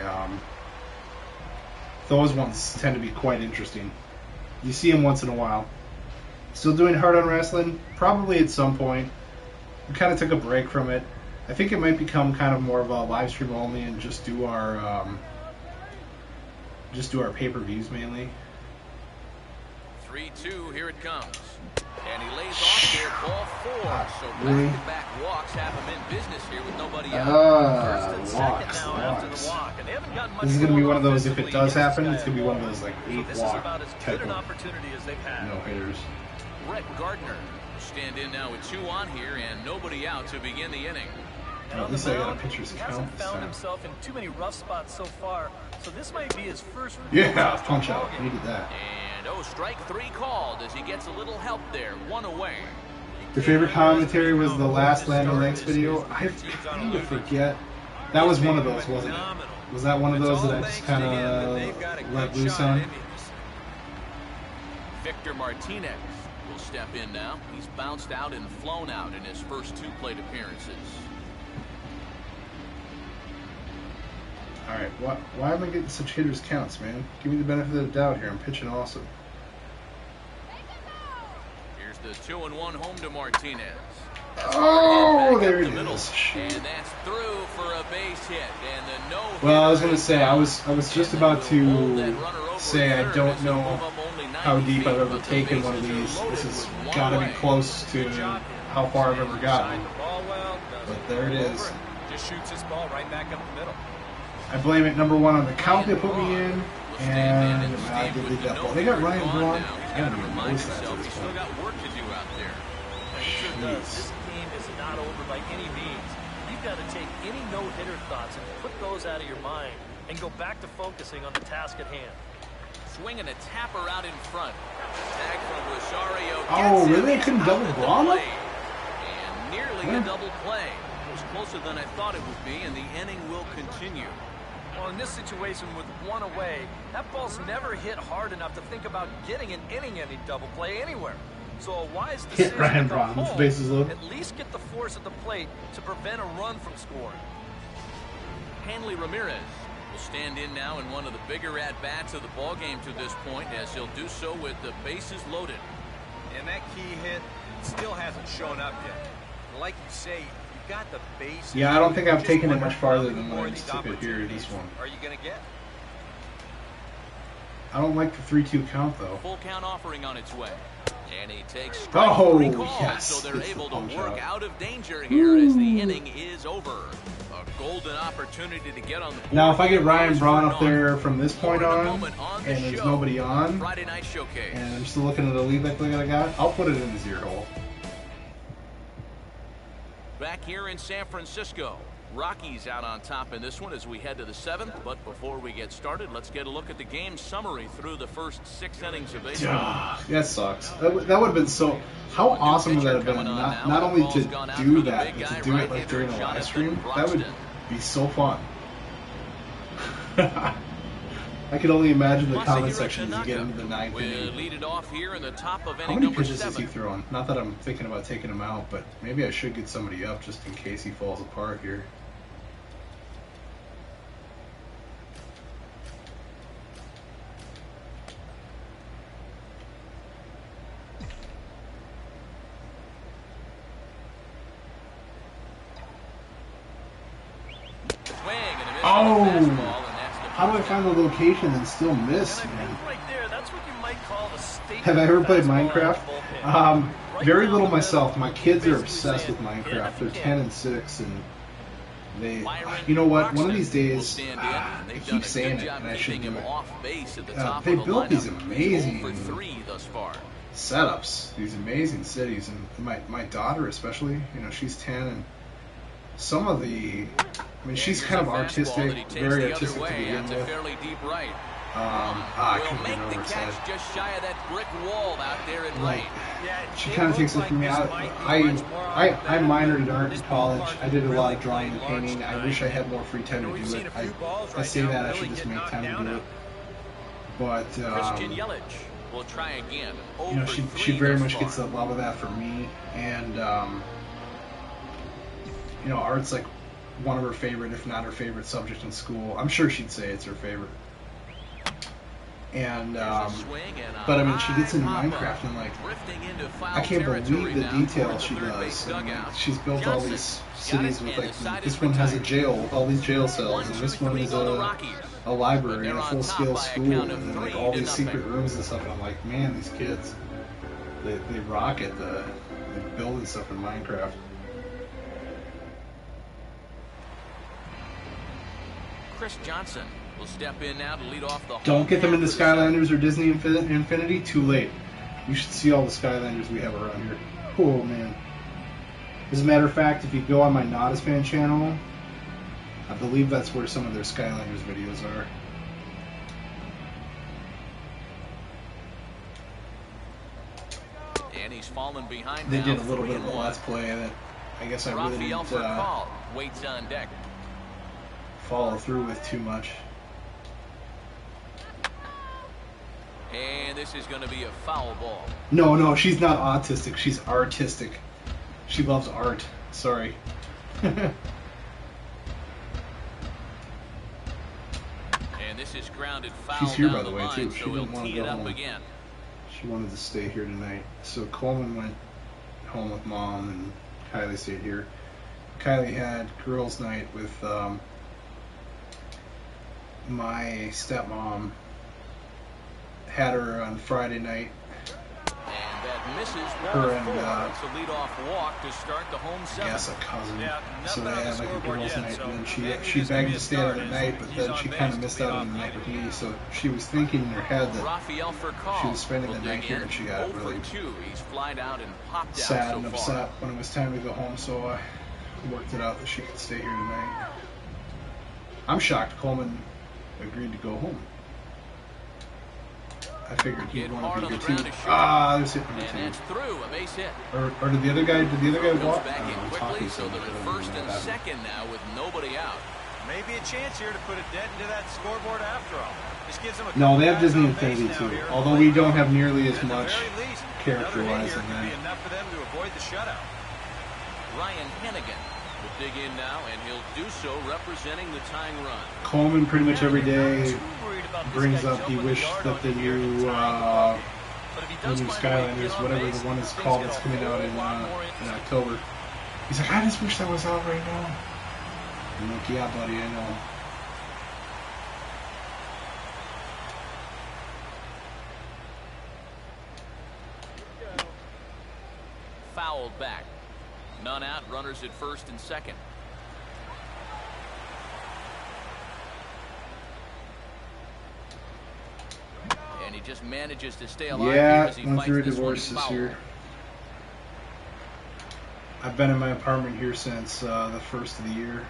those ones tend to be quite interesting. You see them once in a while. Still doing Hard on Wrestling? Probably at some point. We kind of took a break from it. I think it might become kind of more of a live stream only and just do our pay-per-views mainly. 3-2, here it comes. And he lays off there, ball 4. So back-to-back walks have him in business here with nobody out. First and second now after the walk. And they haven't gotten much. This is going to be one of those, if it does happen, it's going to be one of those 8-walk type of no-hitters. Brett Gardner will stand in now with 2 on here and nobody out to begin the inning. And At on least the I got a mound, pitcher's he count hasn't this found time. himself in too many rough spots so far, so this might be his first. Yeah, punch out. Needed that. And strike 3 called as he gets a little help there. 1 away. Your favorite commentary was the last Land O'Lakes video? I kind of forget. That was one of those, wasn't it? Was that one of those that I just kind of let loose on? Victor Martinez will step in now. He's bounced out and flown out in his first 2 plate appearances. Alright, why am I getting such hitters counts, man? Give me the benefit of the doubt here. I'm pitching awesome. Here's the 2-1 home to Martinez. Oh, there it Middle. is. And that's through for a base hit. And the no. Well, I was gonna say I was just about to say I don't know how deep I've ever taken one of these. This has got to be close to how far I've ever gotten. But there it is. Just shoots his ball right back up the middle. I blame it number 1 on the count they put me in, and I did leave that ball. They got Ryan Braun. I don't even notice that at this Still point. got work to do out there. This game is not over by any means. You've got to take any no-hitter thoughts and put those out of your mind and go back to focusing on the task at hand. Swinging a tapper out in front. Tag from Rosario. Oh, really? They couldn't double Braun? And nearly a double play. It was closer than I thought it would be, and the inning will continue. Well, in this situation with 1 away, that ball's never hit hard enough to think about getting an inning-ending double play anywhere. So a wise decision Hit Ryan to go Braun with home, bases loaded. at least get the force at the plate to prevent a run from scoring. Hanley Ramirez will stand in now in one of the bigger at-bats of the ballgame to this point, as he'll do so with the bases loaded. And that key hit still hasn't shown up yet. Like you say, you've got the base. Yeah, I don't think I've Just taken it wonder much how farther many than more what I of just these took it here, this opportunities one. Are you going to get? I don't like the 3-2 count, though. Full count offering on its way. And he takes Oh, strike 3 calls, yes, so they're gets the able to punch work out. out of danger here as the inning is over. A golden opportunity to get on the board. Now, if I get Ryan Goes Braun for up an there from this point More in a on, moment on the and there's show. nobody on, Friday Night Showcase. and I'm still looking at the lead like I got, I'll put it in the 0 hole. Back here in San Francisco, Rockies out on top in this one as we head to the 7th. But before we get started, let's get a look at the game summary through the first 6 innings of baseball. That sucks. That would have been so. How awesome would that have been? Not only to do that, but to do it like during a live stream. That would be so fun. I could only imagine the comment section as you get into the 9th We'll inning. lead it off here in the top of How inning many number pitches is he 7. throwing? Not that I'm thinking about taking him out, but maybe I should get somebody up just in case he falls apart here. Swing and a miss Oh! on the fastball, and that's the How do I first find the location and still miss, And I man? think right there, that's what you might call the state. Have I ever played fastball Minecraft? out of the bullpen. Very little myself. My kids are obsessed with Minecraft. They're 10 and 6, and they. You know what? One of these days, I keep saying it, and I should do it. They built these amazing setups, these amazing cities, and my daughter especially. You know, she's 10, and some of the. I mean, she's kind of artistic, very artistic to begin with. I couldn't get over it. Just shy of that brick wall out there in right. She kind of takes it from me. I minored in art in college. I did a lot of drawing and painting. I wish I had more free time to do it. I say that I should just make time to do it. But Christian Yelich will try again. you know, she very much gets the love of that from me, and you know, art's like one of her favorite, if not her favorite subject in school. I'm sure she'd say it's her favorite. And but I mean, she gets into Minecraft and like, I can't believe the detail she does. I mean, she's built all these cities with like, this one has a jail with all these jail cells, and this one is a library and a full-scale school, and like all these secret rooms and stuff. And I'm like, man, these kids, they rock it. They're building stuff in Minecraft. Chris Johnson will step in now to lead off the. Don't get them into Skylanders or Disney Infinity. Too late. You should see all the Skylanders we have around here. Oh man. As a matter of fact, if you go on my Not As Fan channel, I believe that's where some of their Skylanders videos are. And he's fallen behind. They now, did a little bit of a 3-1. Let's Play that I guess I really Rafael didn't Furcal waits on deck. follow through with too much. And this is going to be a foul ball. No, she's not autistic. She's artistic. She loves art. Sorry. And this is grounded foul. She's here, down by the way, line, too. so She he'll didn't want to tee go it up home. again. She wanted to stay here tonight. So Coleman went home with Mom, and Kylie stayed here. Kylie had girls' night with my stepmom. Had her on Friday night. And that misses Her ball and, 4. It's a leadoff walk to start the home I seventh. guess a cousin. Yeah, So they nothing on had the like a scoreboard girls' yet, night, so and then maybe she this begged could be to a stay start another as night, but he's then on she base kind of to missed lead out off on the the night inning. with me. So she was thinking in her head that Rafael Furcal she was spending will the night dig here, in. and she got 0 really for 2. He's flied out and popped sad out so and far. upset when it was time to go home. So I worked it out that she could stay here tonight. I'm shocked Coleman agreed to go home. I figured he'd Hit want hard to on be the good ground too. to shoot. There's hit number And two. that's through. A base hit. Or did the other guy Goes walk? back in I'm quickly, talking so much, they're I at don't first know and what happened. second now with nobody out. Maybe a chance here to put a dent into that scoreboard after all. This gives them a No, couple they have guys Disney on base Infinity now too. here. Although we don't have nearly as At the much very least, character-wise another hit here in could be that. enough for them to avoid the shutout. Ryan Hennigan will dig in now, and he'll do so representing the tying run. Coleman pretty much every day Too worried about this brings guy up he jumping the wished yard that on the you here new to tie the ball game. But if he the does new find a way to get Skylanders, on whatever base, the one is things called get that's a coming out whole lot more in interesting. October. He's like, I just wish that was out right now. I'm like, yeah, buddy, I know. Fouled back. None out. Runners at first and second. And he just manages to stay alive here Yeah, as he went fights through a this one divorce this foul. year. I've been in my apartment here since the first of the year.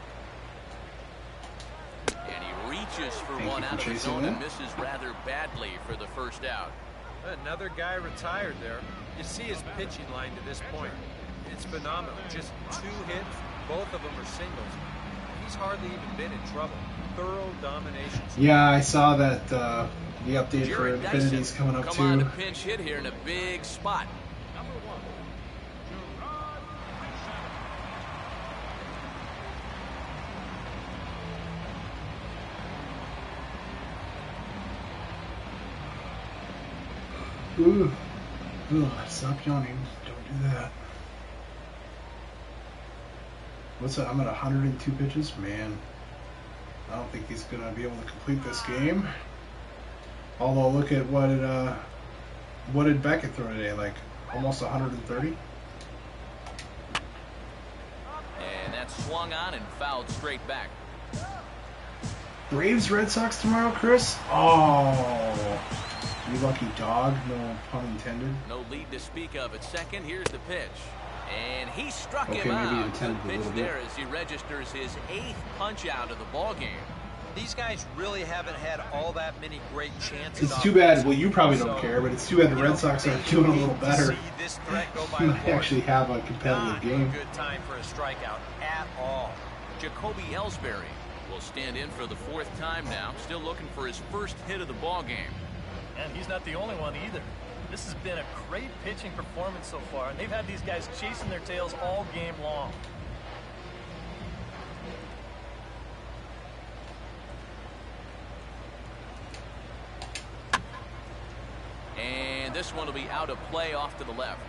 And he reaches for Thank one you for out of the chasing zone and that. misses rather badly for the first out. Another guy retired there. You see his pitching line to this point. It's phenomenal. Just 2 hits, both of them are singles. He's hardly even been in trouble. Thorough domination. Yeah, I saw that the update for Jared Infinity's Dyson coming up come on too. to pinch hit here in a big spot. Ooh. Ugh, stop yawning. Don't do that. What's that? I'm at 102 pitches? Man, I don't think he's going to be able to complete this game. Although, look at what did Beckett throw today? Like, almost 130? And that's swung on and fouled straight back. Braves Red Sox tomorrow, Chris? Oh, you lucky dog. No pun intended. No lead to speak of at second. Here's the pitch. And he struck Okay, him maybe out. intended Good a pitch little bit. there as he registers his 8th punch out of the ball game. These guys really haven't had all that many great chances. It's too bad. offensively. Well, you probably don't So, care, but it's too bad the you know, Red Sox are they doing a hate little to better. see this threat go by You the might board. actually have a competitive Not game. a good time for a strikeout at all. Jacoby Ellsbury will stand in for the 4th time now. Still looking for his first hit of the ball game. And he's not the only one either. This has been a great pitching performance so far, and they've had these guys chasing their tails all game long. And this one will be out of play off to the left.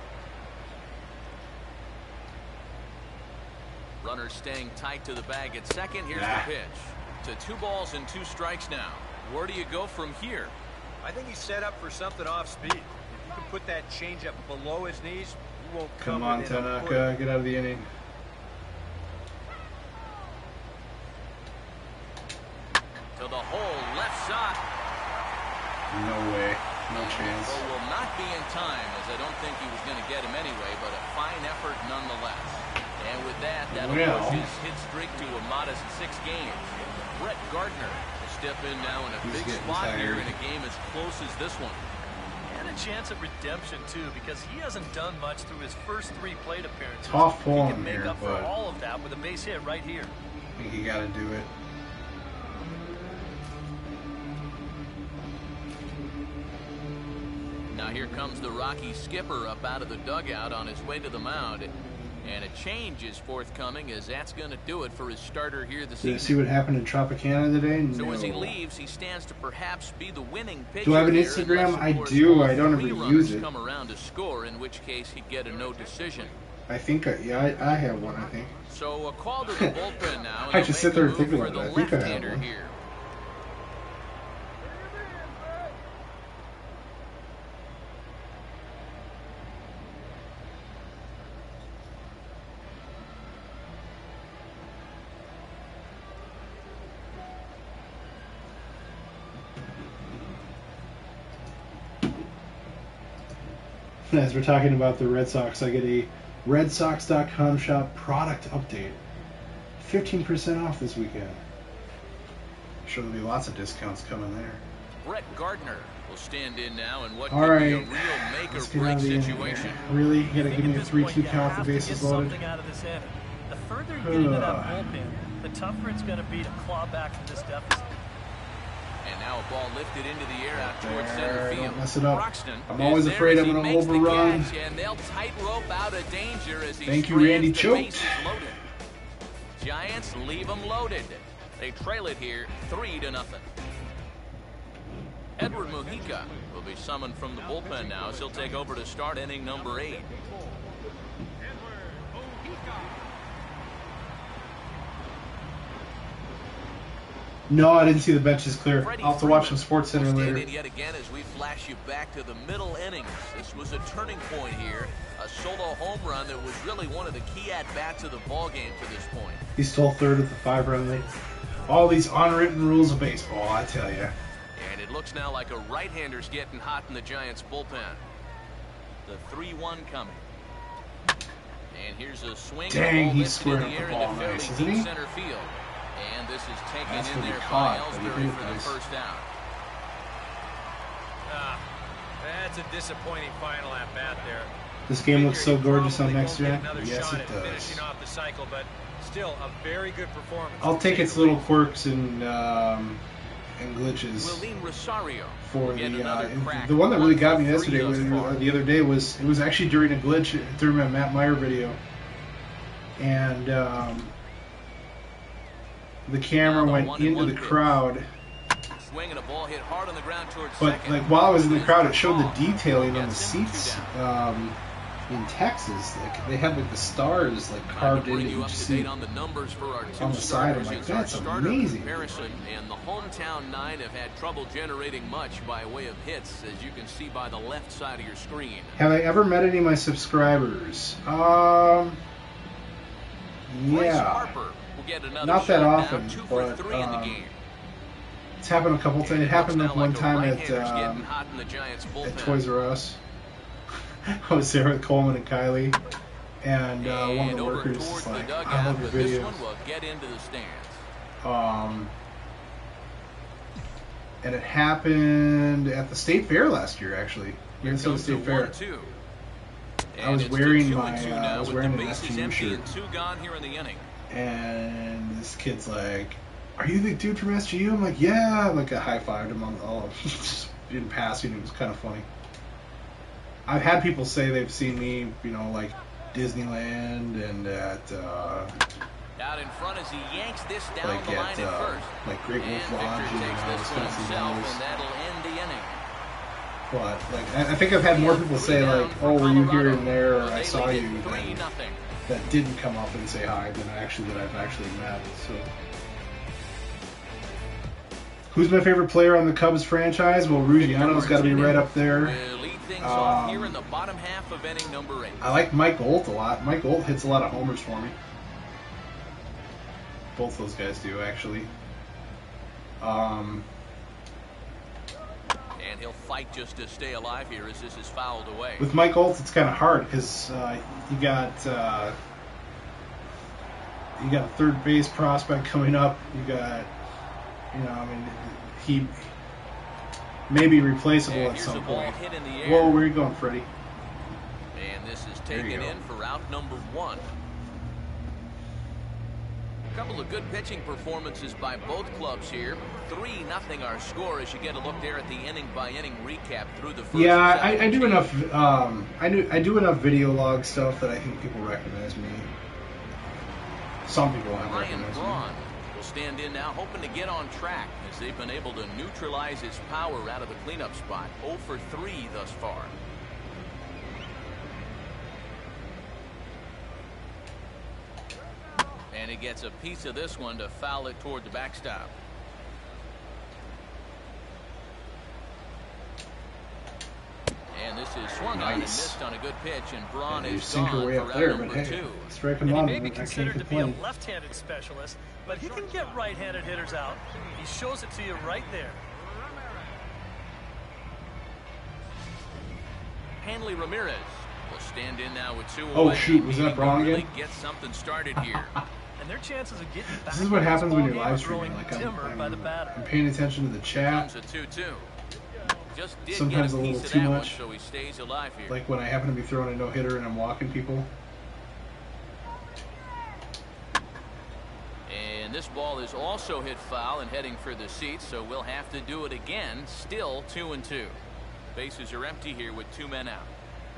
Runners staying tight to the bag at second. Here's the pitch. To 2 balls and 2 strikes now. Where do you go from here? I think he's set up for something off speed. If you can put that changeup below his knees, you won't Come on, within a foot. Tanaka, get out of the inning. To the hole, left side. No way. No chance. Well, will not be in time, as I don't think he was going to get him anyway, but a fine effort nonetheless. that'll Well. push his hit streak to a modest 6 games. Brett Gardner will step in now in a He's big getting spot here tired. in a game as close as this one. And a chance at redemption, too, because he hasn't done much through his first 3 plate appearances. Tough He pull can him make here, up for but all of that with a base hit right here. I think you got to do it. Now here comes the Rocky skipper up out of the dugout on his way to the mound. And a change is forthcoming, as that's going to do it for his starter here this Did you evening. see what happened in Tropicana today? So No. as he leaves, he stands to perhaps be the winning pitcher. Do I have an here, Instagram? unless, of I course, do. all I don't three ever runners use it. come around to score, in which case he'd get a no decision. I think, I have one, I think. So a call to the bullpen now. I and just they'll sit there make and a think move about for it. the I think I have left-hander one. here. As we're talking about the Red Sox, I get a RedSox.com shop product update. 15% off this weekend. Sure, there'll be lots of discounts coming there. Brett Gardner will stand in now in what All could right, be a real let's get make-or-break out of the situation. Really, you gotta I give think me at a this 3-2 point you count with have to bases get loaded. something out of this inning. The further you get into that bullpen, the tougher it's going to be to claw back from this deficit. And now a ball lifted into the air out towards center There, field. don't mess it up. Broxton I'm is always there afraid as I'm he gonna makes the overrun. catch, and they'll tightrope out of danger as he Thank you, strands Randy the Choate. bases loaded. Giants leave them loaded. They trail it here 3-0. Edward Mujica will be summoned from the bullpen now as he'll take over to start inning number 8. No, I didn't see the benches clear. Freddie I'll have to watch some Freeman Sports Center will stand later. in yet again as we flash you back to the middle innings. This was a turning point here. A solo home run that was really one of the key at-bats of the ballgame to this point. He stole third at the 5-run lead. All these unwritten rules of baseball, I tell you. And it looks now like a right-hander's getting hot in the Giants' bullpen. The 3-1 coming. And here's a swing. Dang, and a ball he's lifted squaring in up the the air ball into fairly nice, deep isn't he? center field. And this is taken That's in gonna be there by caught, but he Ellsbury did for the nice. first down. That's a disappointing final at bat there. This game looks so Figure he gorgeous on probably next won't gen. get another Yes, shot it at does. finishing off the cycle, but still a very good performance. I'll take its To say little the least. quirks and glitches Willene Rosario for will get another crack. the one that really got me 1 for 3 yesterday, thus far. the other day, was it was actually during a glitch during my Matt Meyer video, and the camera Now the went 1-1 into the pitch. crowd. Swing and a ball hit hard on the ground towards But second. like while I was in the crowd, it showed the Ball. detailing on the Gets him, 2 seats down. in Texas. Like they had like the stars like Time carved to bring into you up each to seat. date on the numbers for our two On the side, I'm starters. like, It's our that's starter amazing. comparison, and the hometown 9 have had trouble generating much by way of hits, as you can see by the left side of your screen. Have I ever met any of my subscribers? Bryce Yeah. Harper will get another Not that shot now, often, 2 for but, 3 in the game. It's happened a couple times. It happened looks like now one a time right-hander's at getting hot in the Giants bullpen. Toys R Us. I was there with Coleman and Kylie, and one of And the over workers towards is the like, "I dugout, love your but this videos." one will get into the stands. And it happened at the State Fair last year, actually. Minnesota Goes State to Fair. 1-2. I was And it's wearing to 2-2 my, now I was with wearing the an bases STU empty shirt. and 2 gone here in the inning. And this kid's like, "Are you the dude from SGU?" I'm like, "Yeah." Like I high-fived him on all just in passing. It was kind of funny. I've had people say they've seen me, like Disneyland and at Out in front as he yanks this down like the line at at first. like Great Wolf And Lodge Victor takes and this one Wisconsin himself, Dells. and that'll end the inning. But like I think I've had more people say like, "Oh, were you here and there?" or "I saw you," than, 3-0. that didn't come up and say hi than that I've actually met. So, who's my favorite player on the Cubs franchise? Well, Ruggiano's got to be right up there. Will lead things off here in the bottom half of inning number 8. I like Mike Olt a lot. Mike Olt hits a lot of homers for me. Both those guys do, actually. And he'll fight just to stay alive here as this is fouled away. With Mike Olt, it's kind of hard because you got you got a third base prospect coming up. You got, he may be replaceable And at here's some a ball point. hit in the air. Whoa, where are you going, Freddie? And this is There you taken go. in for out number 1. A couple of good pitching performances by both clubs here. 3-0 our score as you get a look there at the inning-by-inning recap through the first. Yeah, I seven. do enough. I do enough video log stuff that I think people recognize me. Some people have Ryan recognized me. Braun will stand in now, hoping to get on track as they've been able to neutralize his power out of the cleanup spot. 0 for 3 thus far. And he gets a piece of this one to foul it toward the backstop. And this is swung on and Nice. missed on a good pitch, and Braun Yeah, you is sink your gone way for up out there, number but hey, 2. strike And him he on. may be I can't considered to be a complain. left-handed specialist, but he can get right-handed hitters out. He shows it to you right there. Hanley Ramirez will stand in now with 2 Oh, away. shoot, was that Needing to Braun really again? get something started here. And their chances of getting back This is what in happens this when you're ballgame are live streaming. growing Like dimmer by the batter. I'm paying attention to the chat. Comes a 2-2. Just did Sometimes get a a little piece of too that one, much. so he stays alive here. Like when I happen to be throwing a no-hitter and I'm walking people. And this ball is also hit foul and heading for the seats, so we'll have to do it again. Still 2-2. Bases are empty here with 2 men out.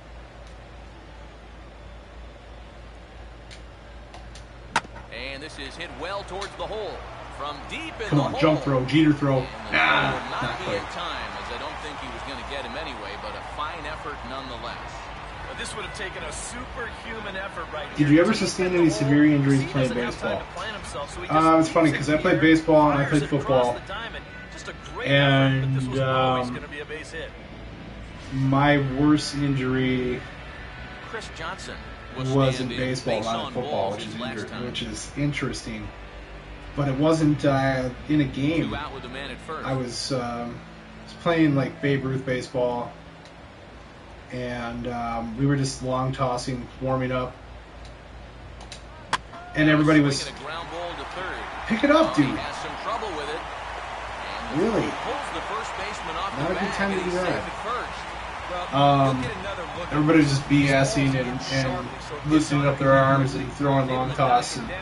And this is hit well towards the hole. From deep in Come the on, hole. jump throw, Jeter throw. And the Nah, throw will not not be in quite. time, as I don't think he was going to get him anyway, but a fine effort nonetheless. But this would have taken a superhuman effort right Did here. you ever sustain any severe injuries playing baseball? It's funny because I played baseball and I played football. And my worst injury Chris Johnson will was stand in in, baseball, base not on in football, balls his last time. which is interesting. But it wasn't in a game. 2 out with the man at first. I was playing like Babe Ruth baseball, and we were just long tossing, warming up, and everybody was, Swinging a ground ball to third. pick it up, He dude. has some trouble with it. And Really? pulls the first baseman off Not the a good bag, time to and do he's that. safe at first. Well, you'll get another look at Everybody's this. just BSing and loosening up their arms and throwing long toss. And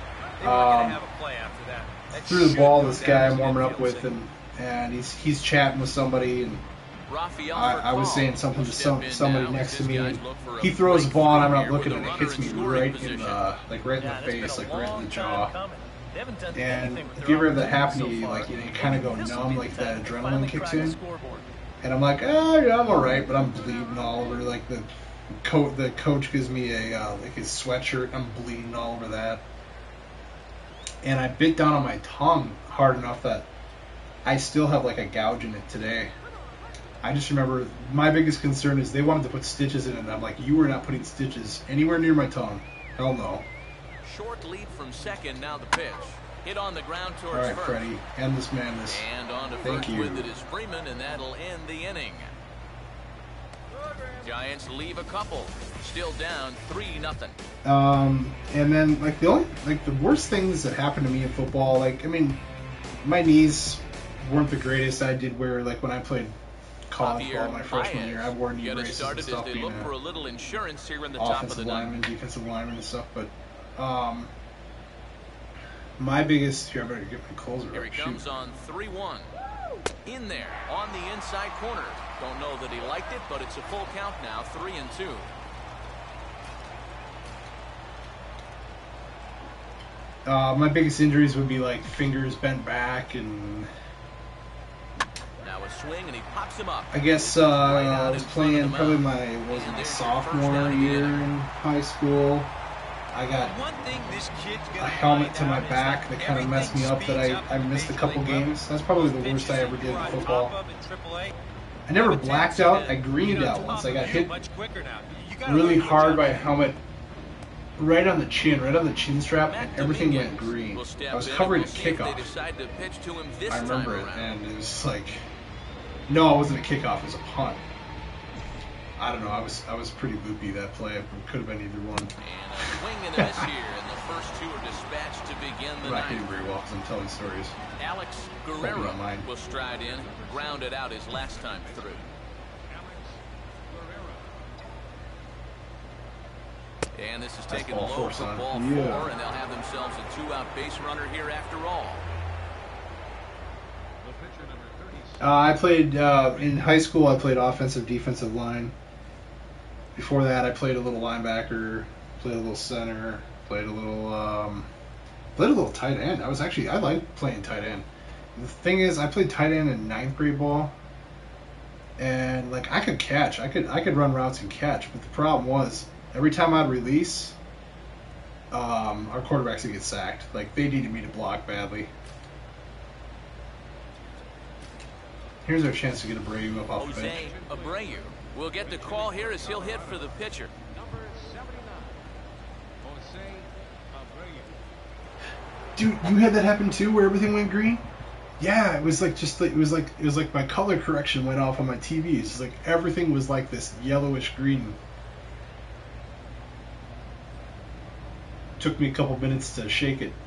threw the ball to this guy I'm warming up with, and he's chatting with somebody, and Rafael I was Furcal saying something will to step in somebody now next as to his me, guys and look for a he throws the ball and I'm not breakthrough looking, here and it with hits a me runner in right in scoring right in the face, like right in the jaw. And And if you ever have that happen to you, like you kind of go numb, like that adrenaline kicks in, and I'm like, oh yeah, I'm all right, but I'm bleeding all over. Like the coach gives me a like his sweatshirt, I'm bleeding all over that, and I bit down on my tongue hard enough that I still have like a gouge in it today. I just remember my biggest concern is they wanted to put stitches in it, and I'm like, you were not putting stitches anywhere near my tongue. Hell no. Short lead from second, now the pitch. Hit on the ground towards All right, first. Freddie, end this madness. And on to Thank first you. with it is Freeman, and that'll end the inning. Giants leave a couple. Still down 3-0. And then like the worst things that happened to me in football, like I mean, my knees weren't the greatest. I did wear like when I played college ball my freshman year, I wore knee Get us braces and started stuff as they being look for a an little insurance here in the top of the offensive ninth. lineman, defensive lineman and stuff. But my biggest here, I better get my closer Here up. he comes Shoot. on 3-1. In there, on the inside corner. Don't know that he liked it, but it's a full count now, 3-2. My biggest injuries would be like fingers bent back, and Now a swing, and he pops him up. I guess I was playing probably my sophomore year in high school. I got One thing this kid's a gonna helmet find to my out is back that kind of messed me up, that I missed a couple games. That's probably the worst I ever did in football. I never blacked out. I greened out once. I got hit really hard by a helmet right on the chin strap, and everything went green. I was covering a kickoff. I remember it, and it was like, no, it wasn't a kickoff, it was a punt. I don't know. I was pretty loopy that play. It could have been either one. And a swing into this here, and the first two are dispatched to begin the I'm not ninth. hitting very well because I'm telling stories. Alex Hope you Guerrero don't mind. will stride in, grounded out his last time through. And this is That's taken ball low four, for son. ball Yeah. 4, and they'll have themselves a 2-out base runner here after all. I played in high school. I played offensive, defensive line. Before that, I played a little linebacker, played a little center, played a little tight end. I liked playing tight end. The thing is, I played tight end in 9th grade ball, and like I could catch, I could run routes and catch. But the problem was, every time I'd release, our quarterbacks would get sacked. Like they needed me to block badly. Here's our chance to get Abreu up off the bench. Jose Abreu will get the call here as he'll hit for the pitcher. Dude, you had that happen too, where everything went green? Yeah, it was like my color correction went off on my TV. It's just like everything was like this yellowish green. Took me a couple minutes to shake it.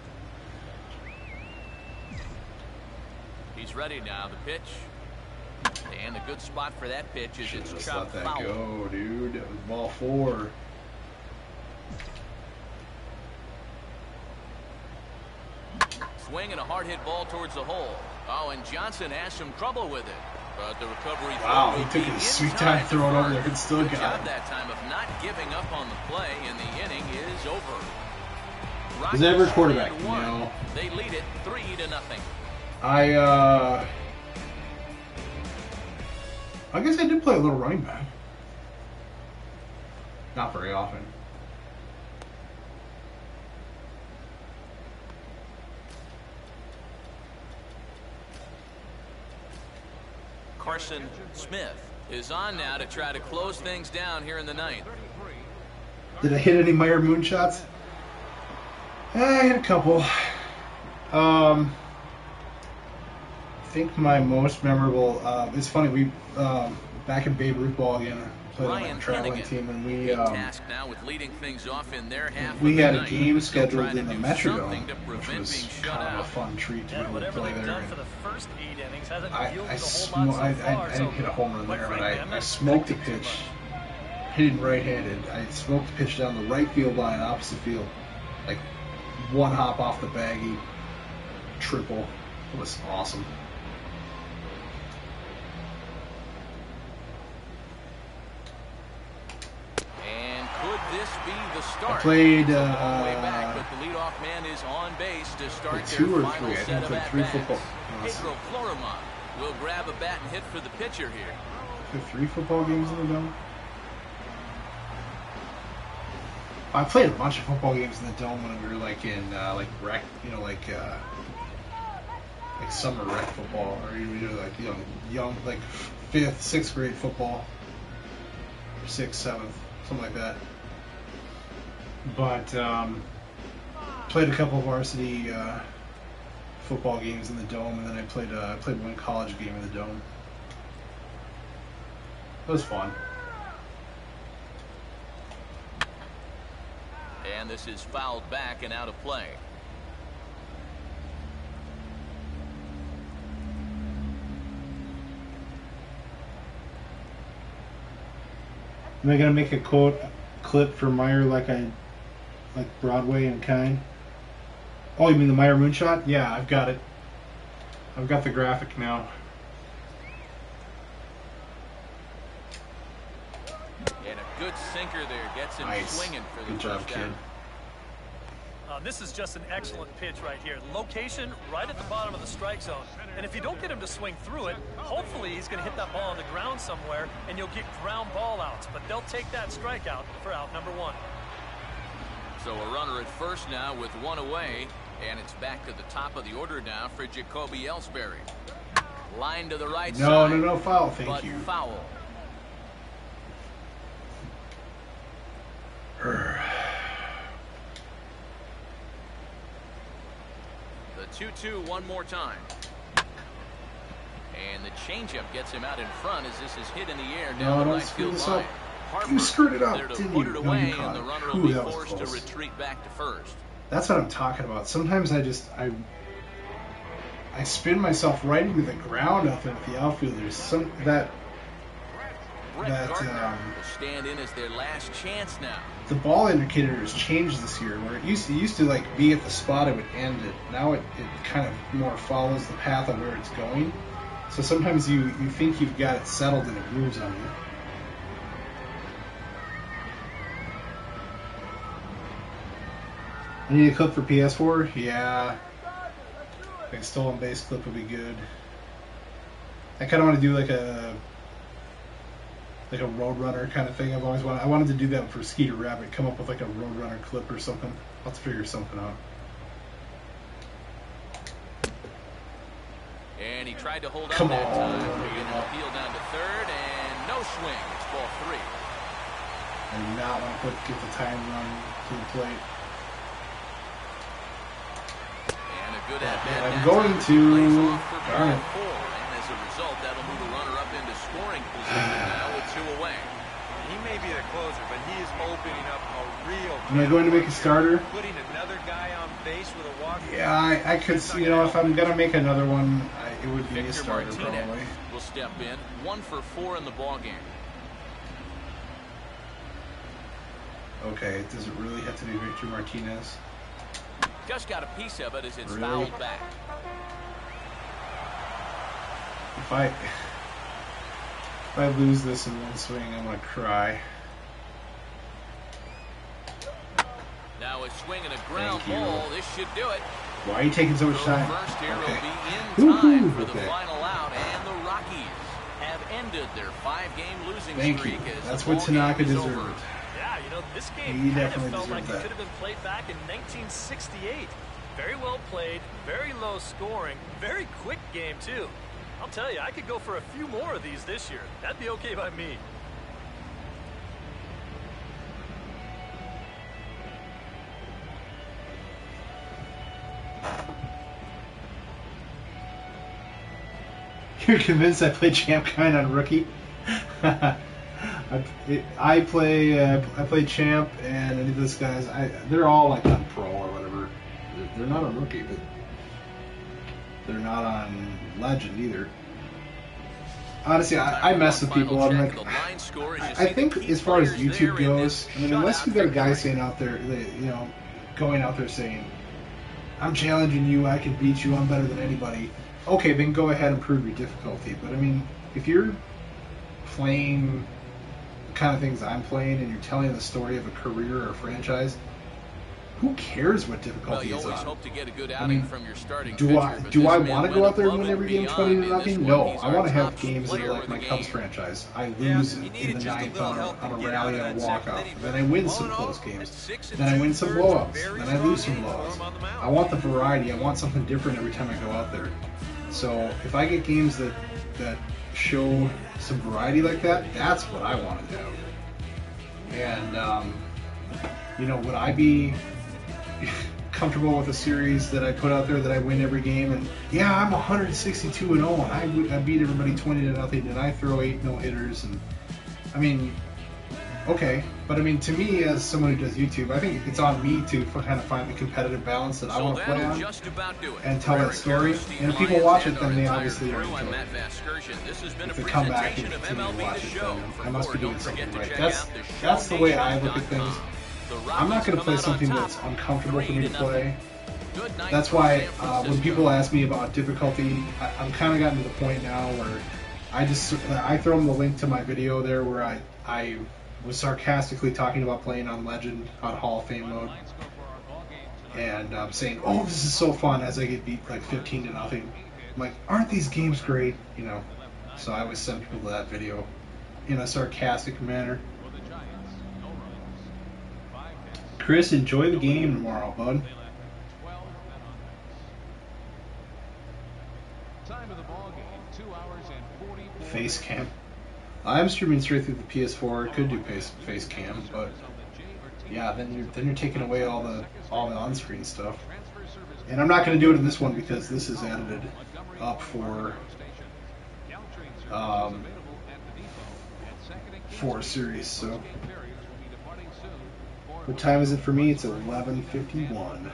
He's ready now. The pitch. And a good spot for that pitch is Should've it's just chopped let that foul. go, dude. That was ball 4. Swing and a hard hit ball towards the hole. Oh, and Johnson has some trouble with it. But the recovery Wow, throw he will took be his in sweet time to throwing over first. there and still Good got job it. that time of not giving up on the play, and the inning is over. Was ever a Rockies quarterback, lead you one. know? They lead it 3-0. I guess I did play a little running back. Not very often. Carson Smith is on now to try to close things down here in the ninth. Did I hit any Meyer moonshots? I hit a couple. I think my most memorable. It's funny. We back in Babe Ruth ball again. Played on Ryan a traveling Hennigan team, and we tasked now with leading things off in their half we of the had a ninth. game They'll scheduled try to in the do Metrodome, something to which prevent was being shut kind of a out. fun treat to be Yeah, able to whatever play they've there. done And for the first 8 innings hasn't I yielded I, a whole smo- lot so I far. didn't hit a home run quite there, but frankly, I'm I not smoked the expecting too pitch. much. Hitting right-handed. I smoked the pitch down the right field line, opposite field. Like one hop off the baggie, triple. It was awesome. And could this be the start? I played, It's a long way back, but the leadoff man is on base to start played their 2 or final 3. I set think I of played 3 at-bats. football. Pedro Florimon will grab a bat and hit for the pitcher here. Played 3 football games in the dome. I played a bunch of football games in the dome when we were like in like rec, like summer rec football, or like young like 5th, 6th grade football, 6th, 7th, something like that. But played a couple of varsity football games in the dome, and then I played one college game in the dome. It was fun. And this is fouled back and out of play. Am I gonna make a clip for Meyer like Broadway and Kind? Oh, you mean the Meyer moonshot? Yeah, I've got it. I've got the graphic now. And a good sinker there gets him Nice. swinging for the Good job, first kid. down. This is just an excellent pitch right here. Location right at the bottom of the strike zone. And if you don't get him to swing through it, hopefully he's going to hit that ball on the ground somewhere, and you'll get ground ball outs. But they'll take that strikeout for out number 1. So a runner at first now with 1 away, and it's back to the top of the order now for Jacoby Ellsbury. Line to the right side. No, foul. Thank but you. Foul. The 2-2 one more time. And the changeup gets him out in front as this is hit in the air No, down the don't right screw field this line. up. Harper You screwed it up, there to didn't put you? it No, away, you caught and the it. runner Ooh, will be that was forced to close. retreat back to first. That's what I'm talking about. Sometimes I spin myself right into the ground out there with the outfielders. Brett Gardner will stand in as their last chance now. The ball indicator has changed this year, where it used to like be at the spot it would end it. Now it kind of more follows the path of where it's going. So sometimes you think you've got it settled and it moves on you. I need a clip for PS4? Yeah. I think stolen base clip would be good. I kind of want to do like a Roadrunner kind of thing. I wanted to do that for Skeeter Rabbit. Come up with like a Roadrunner clip or something. Let's figure something out. And he tried to hold up Come that on. time. Getting an appeal down to third, and no swing. It's ball 3. I do not want to get the time run to the plate. And a good at-bat. I'm going to. Darn it. 4, and as a result, that'll move the runner up into scoring position now with 2 away. He may be the closer, but he is opening up a real. Am I going to make a starter? Putting another guy on base with a walk. Yeah, I could. If I'm gonna make another one, it would be a Victor starter Martinez probably. will step in. 1 for 4 in the ball game. Okay, does it really have to be Victor Martinez? Just got a piece of it as it's Really? fouled back. If I lose this in one swing, I'm gonna cry. Now a swing and a ground Thank you. ball. This should do it. Why are you taking so much Throw time? first here will Okay. be in time Woo-hoo, for the okay. final out, and the Rockies have ended their 5-game losing Thank streak. you. As That's the what ball game Tanaka is over. deserved. Yeah, this He game kind of definitely felt like deserved it that. could have been played back in 1968. Very well played, very low scoring, very quick game too. I'll tell you, I could go for a few more of these this year. That'd be okay by me. You're convinced I play Champ Kind on Rookie? I play Champ and any of those guys. They're all like on Pro or whatever. They're not on Rookie, but they're not on Legend either. Honestly, I mess with people. I'm like, I think as far as YouTube goes, I mean, unless you've got a guy saying out there, going out there saying, I'm challenging you, I can beat you, I'm better than anybody. Okay, then go ahead and prove your difficulty. But I mean, if you're playing the kind of things I'm playing and you're telling the story of a career or a franchise, who cares what difficulty is on? Hope to get a good outing from your starting Do I want to go out there and win every game 20-0? No, I want to have games that are like my Cubs franchise. I lose in the ninth on a rally and a walk-off. Then I win some close games. Then I win some blowouts. Then I lose some blowouts. I want the variety. I want something different every time I go out there. So if I get games that show some variety like that, that's what I want to do. And would I be comfortable with a series that I put out there that I win every game? And yeah, I'm 162-0 and I beat everybody 20-0 and I throw 8 no-hitters, and I mean, okay, but I mean, to me as someone who does YouTube, I think it's on me to kind of find the competitive balance that I want to play on and tell that story. And if people watch it, then they obviously are enjoying it. If they come back and continue to watch it, then I must be doing something right. That's the way I look at things. I'm not going to play something that's uncomfortable for me to play. That's why when people ask me about difficulty, I'm kind of gotten to the point now where I throw them the link to my video there where I was sarcastically talking about playing on Legend on Hall of Fame mode and saying, "Oh, this is so fun," as I get beat like 15-0. I'm like, aren't these games great? So I always send people to that video in a sarcastic manner. Chris, enjoy the game tomorrow, bud. Face cam. I'm streaming straight through the PS4. It could do face cam, but yeah, then you're taking away all the on-screen stuff. And I'm not going to do it in this one because this is edited up for 4 series. So, what time is it for me? It's 11:51.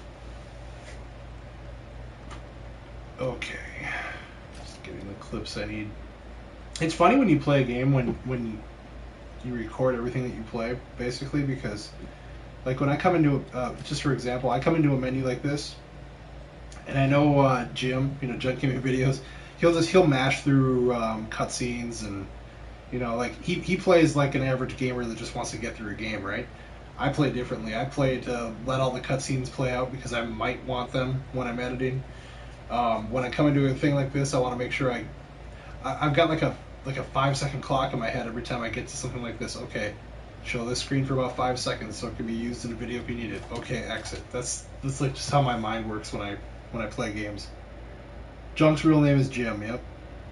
Okay, just getting the clips I need. It's funny when you play a game when you record everything that you play, basically, because like when I come into just for example, I come into a menu like this, and I know Jim, Jud Gaming Videos, he'll mash through cutscenes, and like he plays like an average gamer that just wants to get through a game, right? I play differently. I play to let all the cutscenes play out because I might want them when I'm editing. When I come into a thing like this, I want to make sure I've got like a 5-second clock in my head every time I get to something like this. Okay, show this screen for about 5 seconds so it can be used in a video if you need it. Okay, exit. That's like just how my mind works when I play games. Junk's real name is Jim. Yep.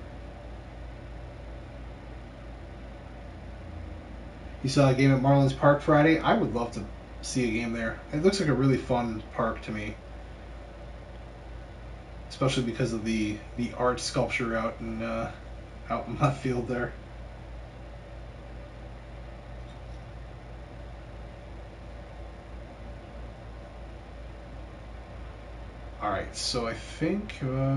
You saw a game at Marlins Park Friday? I would love to see a game there. It looks like a really fun park to me. Especially because of the art sculpture out in left field there. All right, so I think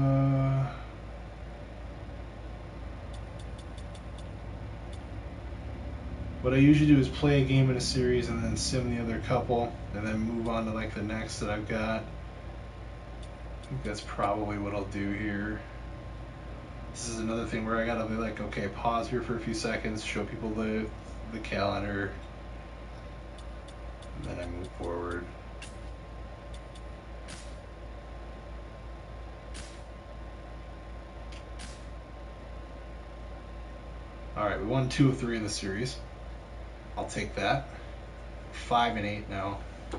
what I usually do is play a game in a series and then sim the other couple, and then move on to like the next that I've got. I think that's probably what I'll do here. This is another thing where I gotta be like, okay, pause here for a few seconds, show people the calendar, and then I move forward. Alright, we won 2 of 3 in the series. I'll take that. 5 and 8 now.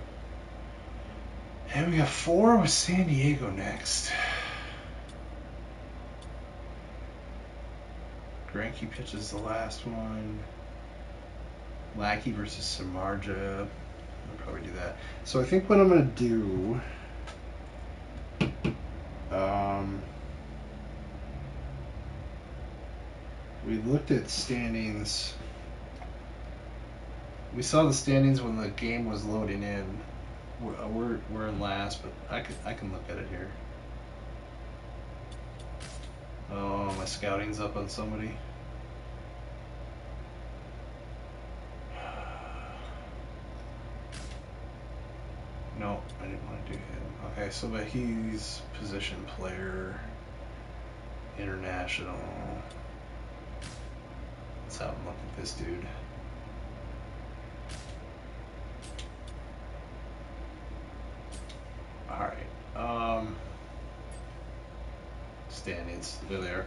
And we got 4 with San Diego next. Greinke pitches the last one. Lackey versus Samardzija. I'll probably do that. So I think what I'm going to do... we looked at standings. We saw the standings when the game was loading in. We're in last, but I can look at it here. Oh, my scouting's up on somebody. No, I didn't want to do him. Okay, so but he's position player, international. Let's have him look at this dude. Alright, standings, they're there.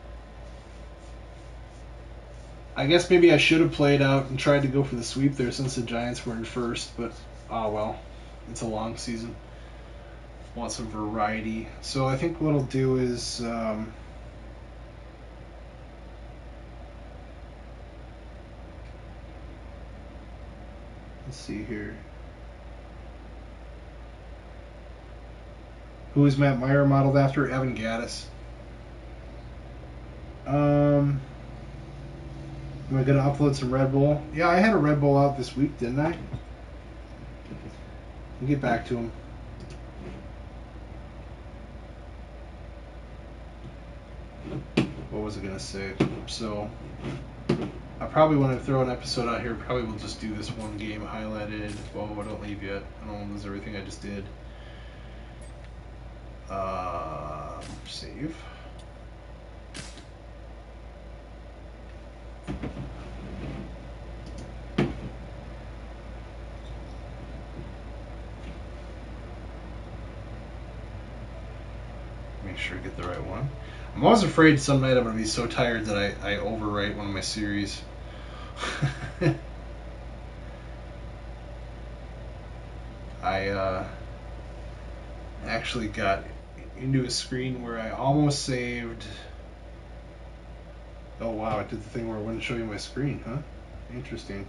I guess maybe I should have played out and tried to go for the sweep there since the Giants were in first, but oh well, it's a long season. Want some variety. So I think what I'll do is let's see here. Who is Matt Meyer modeled after? Evan Gattis. Am I going to upload some Red Bull? Yeah, I had a Red Bull out this week, didn't I? We'll get back to him. What was I going to say? So, I probably want to throw an episode out here. Probably we'll just do this one game highlighted. Well, I don't leave yet. I don't want to lose everything I just did. Save. Make sure I get the right one. I'm always afraid some night I'm going to be so tired that I overwrite one of my series. I actually got into a screen where I almost saved. Oh wow, I did the thing where I wouldn't show you my screen, huh? Interesting.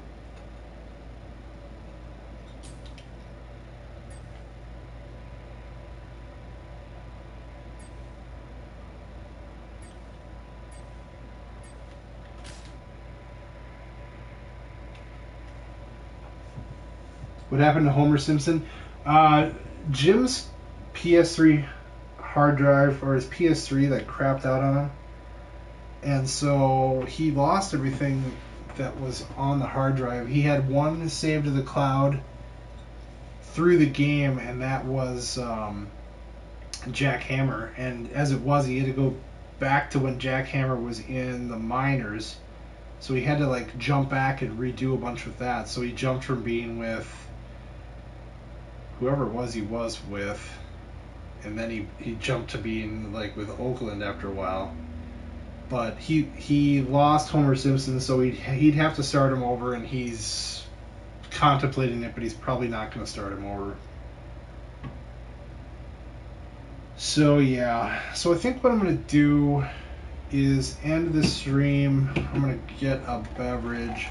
What happened to Homer Simpson? Jim's PS3 hard drive, or his PS3, that crapped out on him. And so he lost everything that was on the hard drive. He had one saved to the cloud through the game, and that was Jack Hammer. And as it was, he had to go back to when Jack Hammer was in the minors. So he had to like jump back and redo a bunch with that. So he jumped from being with whoever it was he was with, and then he jumped to being like with Oakland after a while. But he lost Homer Simpson, so he'd have to start him over, and he's contemplating it, but he's probably not going to start him over. So yeah, so I think what I'm going to do is end this stream. I'm going to get a beverage,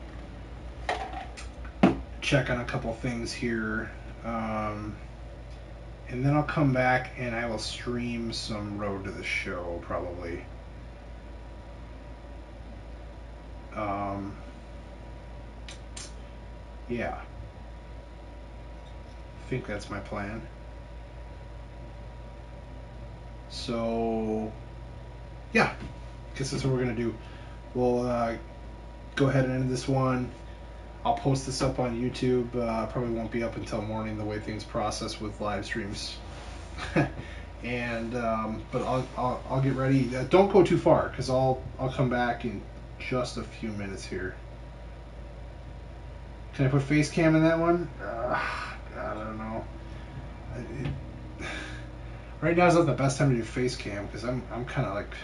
check on a couple things here, and then I'll come back and I will stream some Road to the Show probably. Yeah, I think that's my plan. So yeah, I guess that's what we're gonna do. We'll go ahead and end this one. I'll post this up on YouTube. Probably won't be up until morning, the way things process with live streams. And but I'll get ready. Don't go too far, because I'll come back in just a few minutes here. Can I put face cam in that one? I don't know. Right now is not the best time to do face cam, because I'm kind of like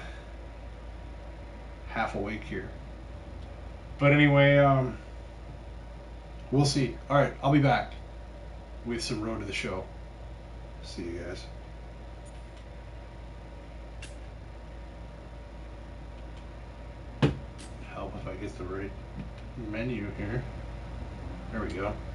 half awake here. But anyway, we'll see. All right, I'll be back with some Road to the Show. See you guys. Help if I get the right menu here. There we go.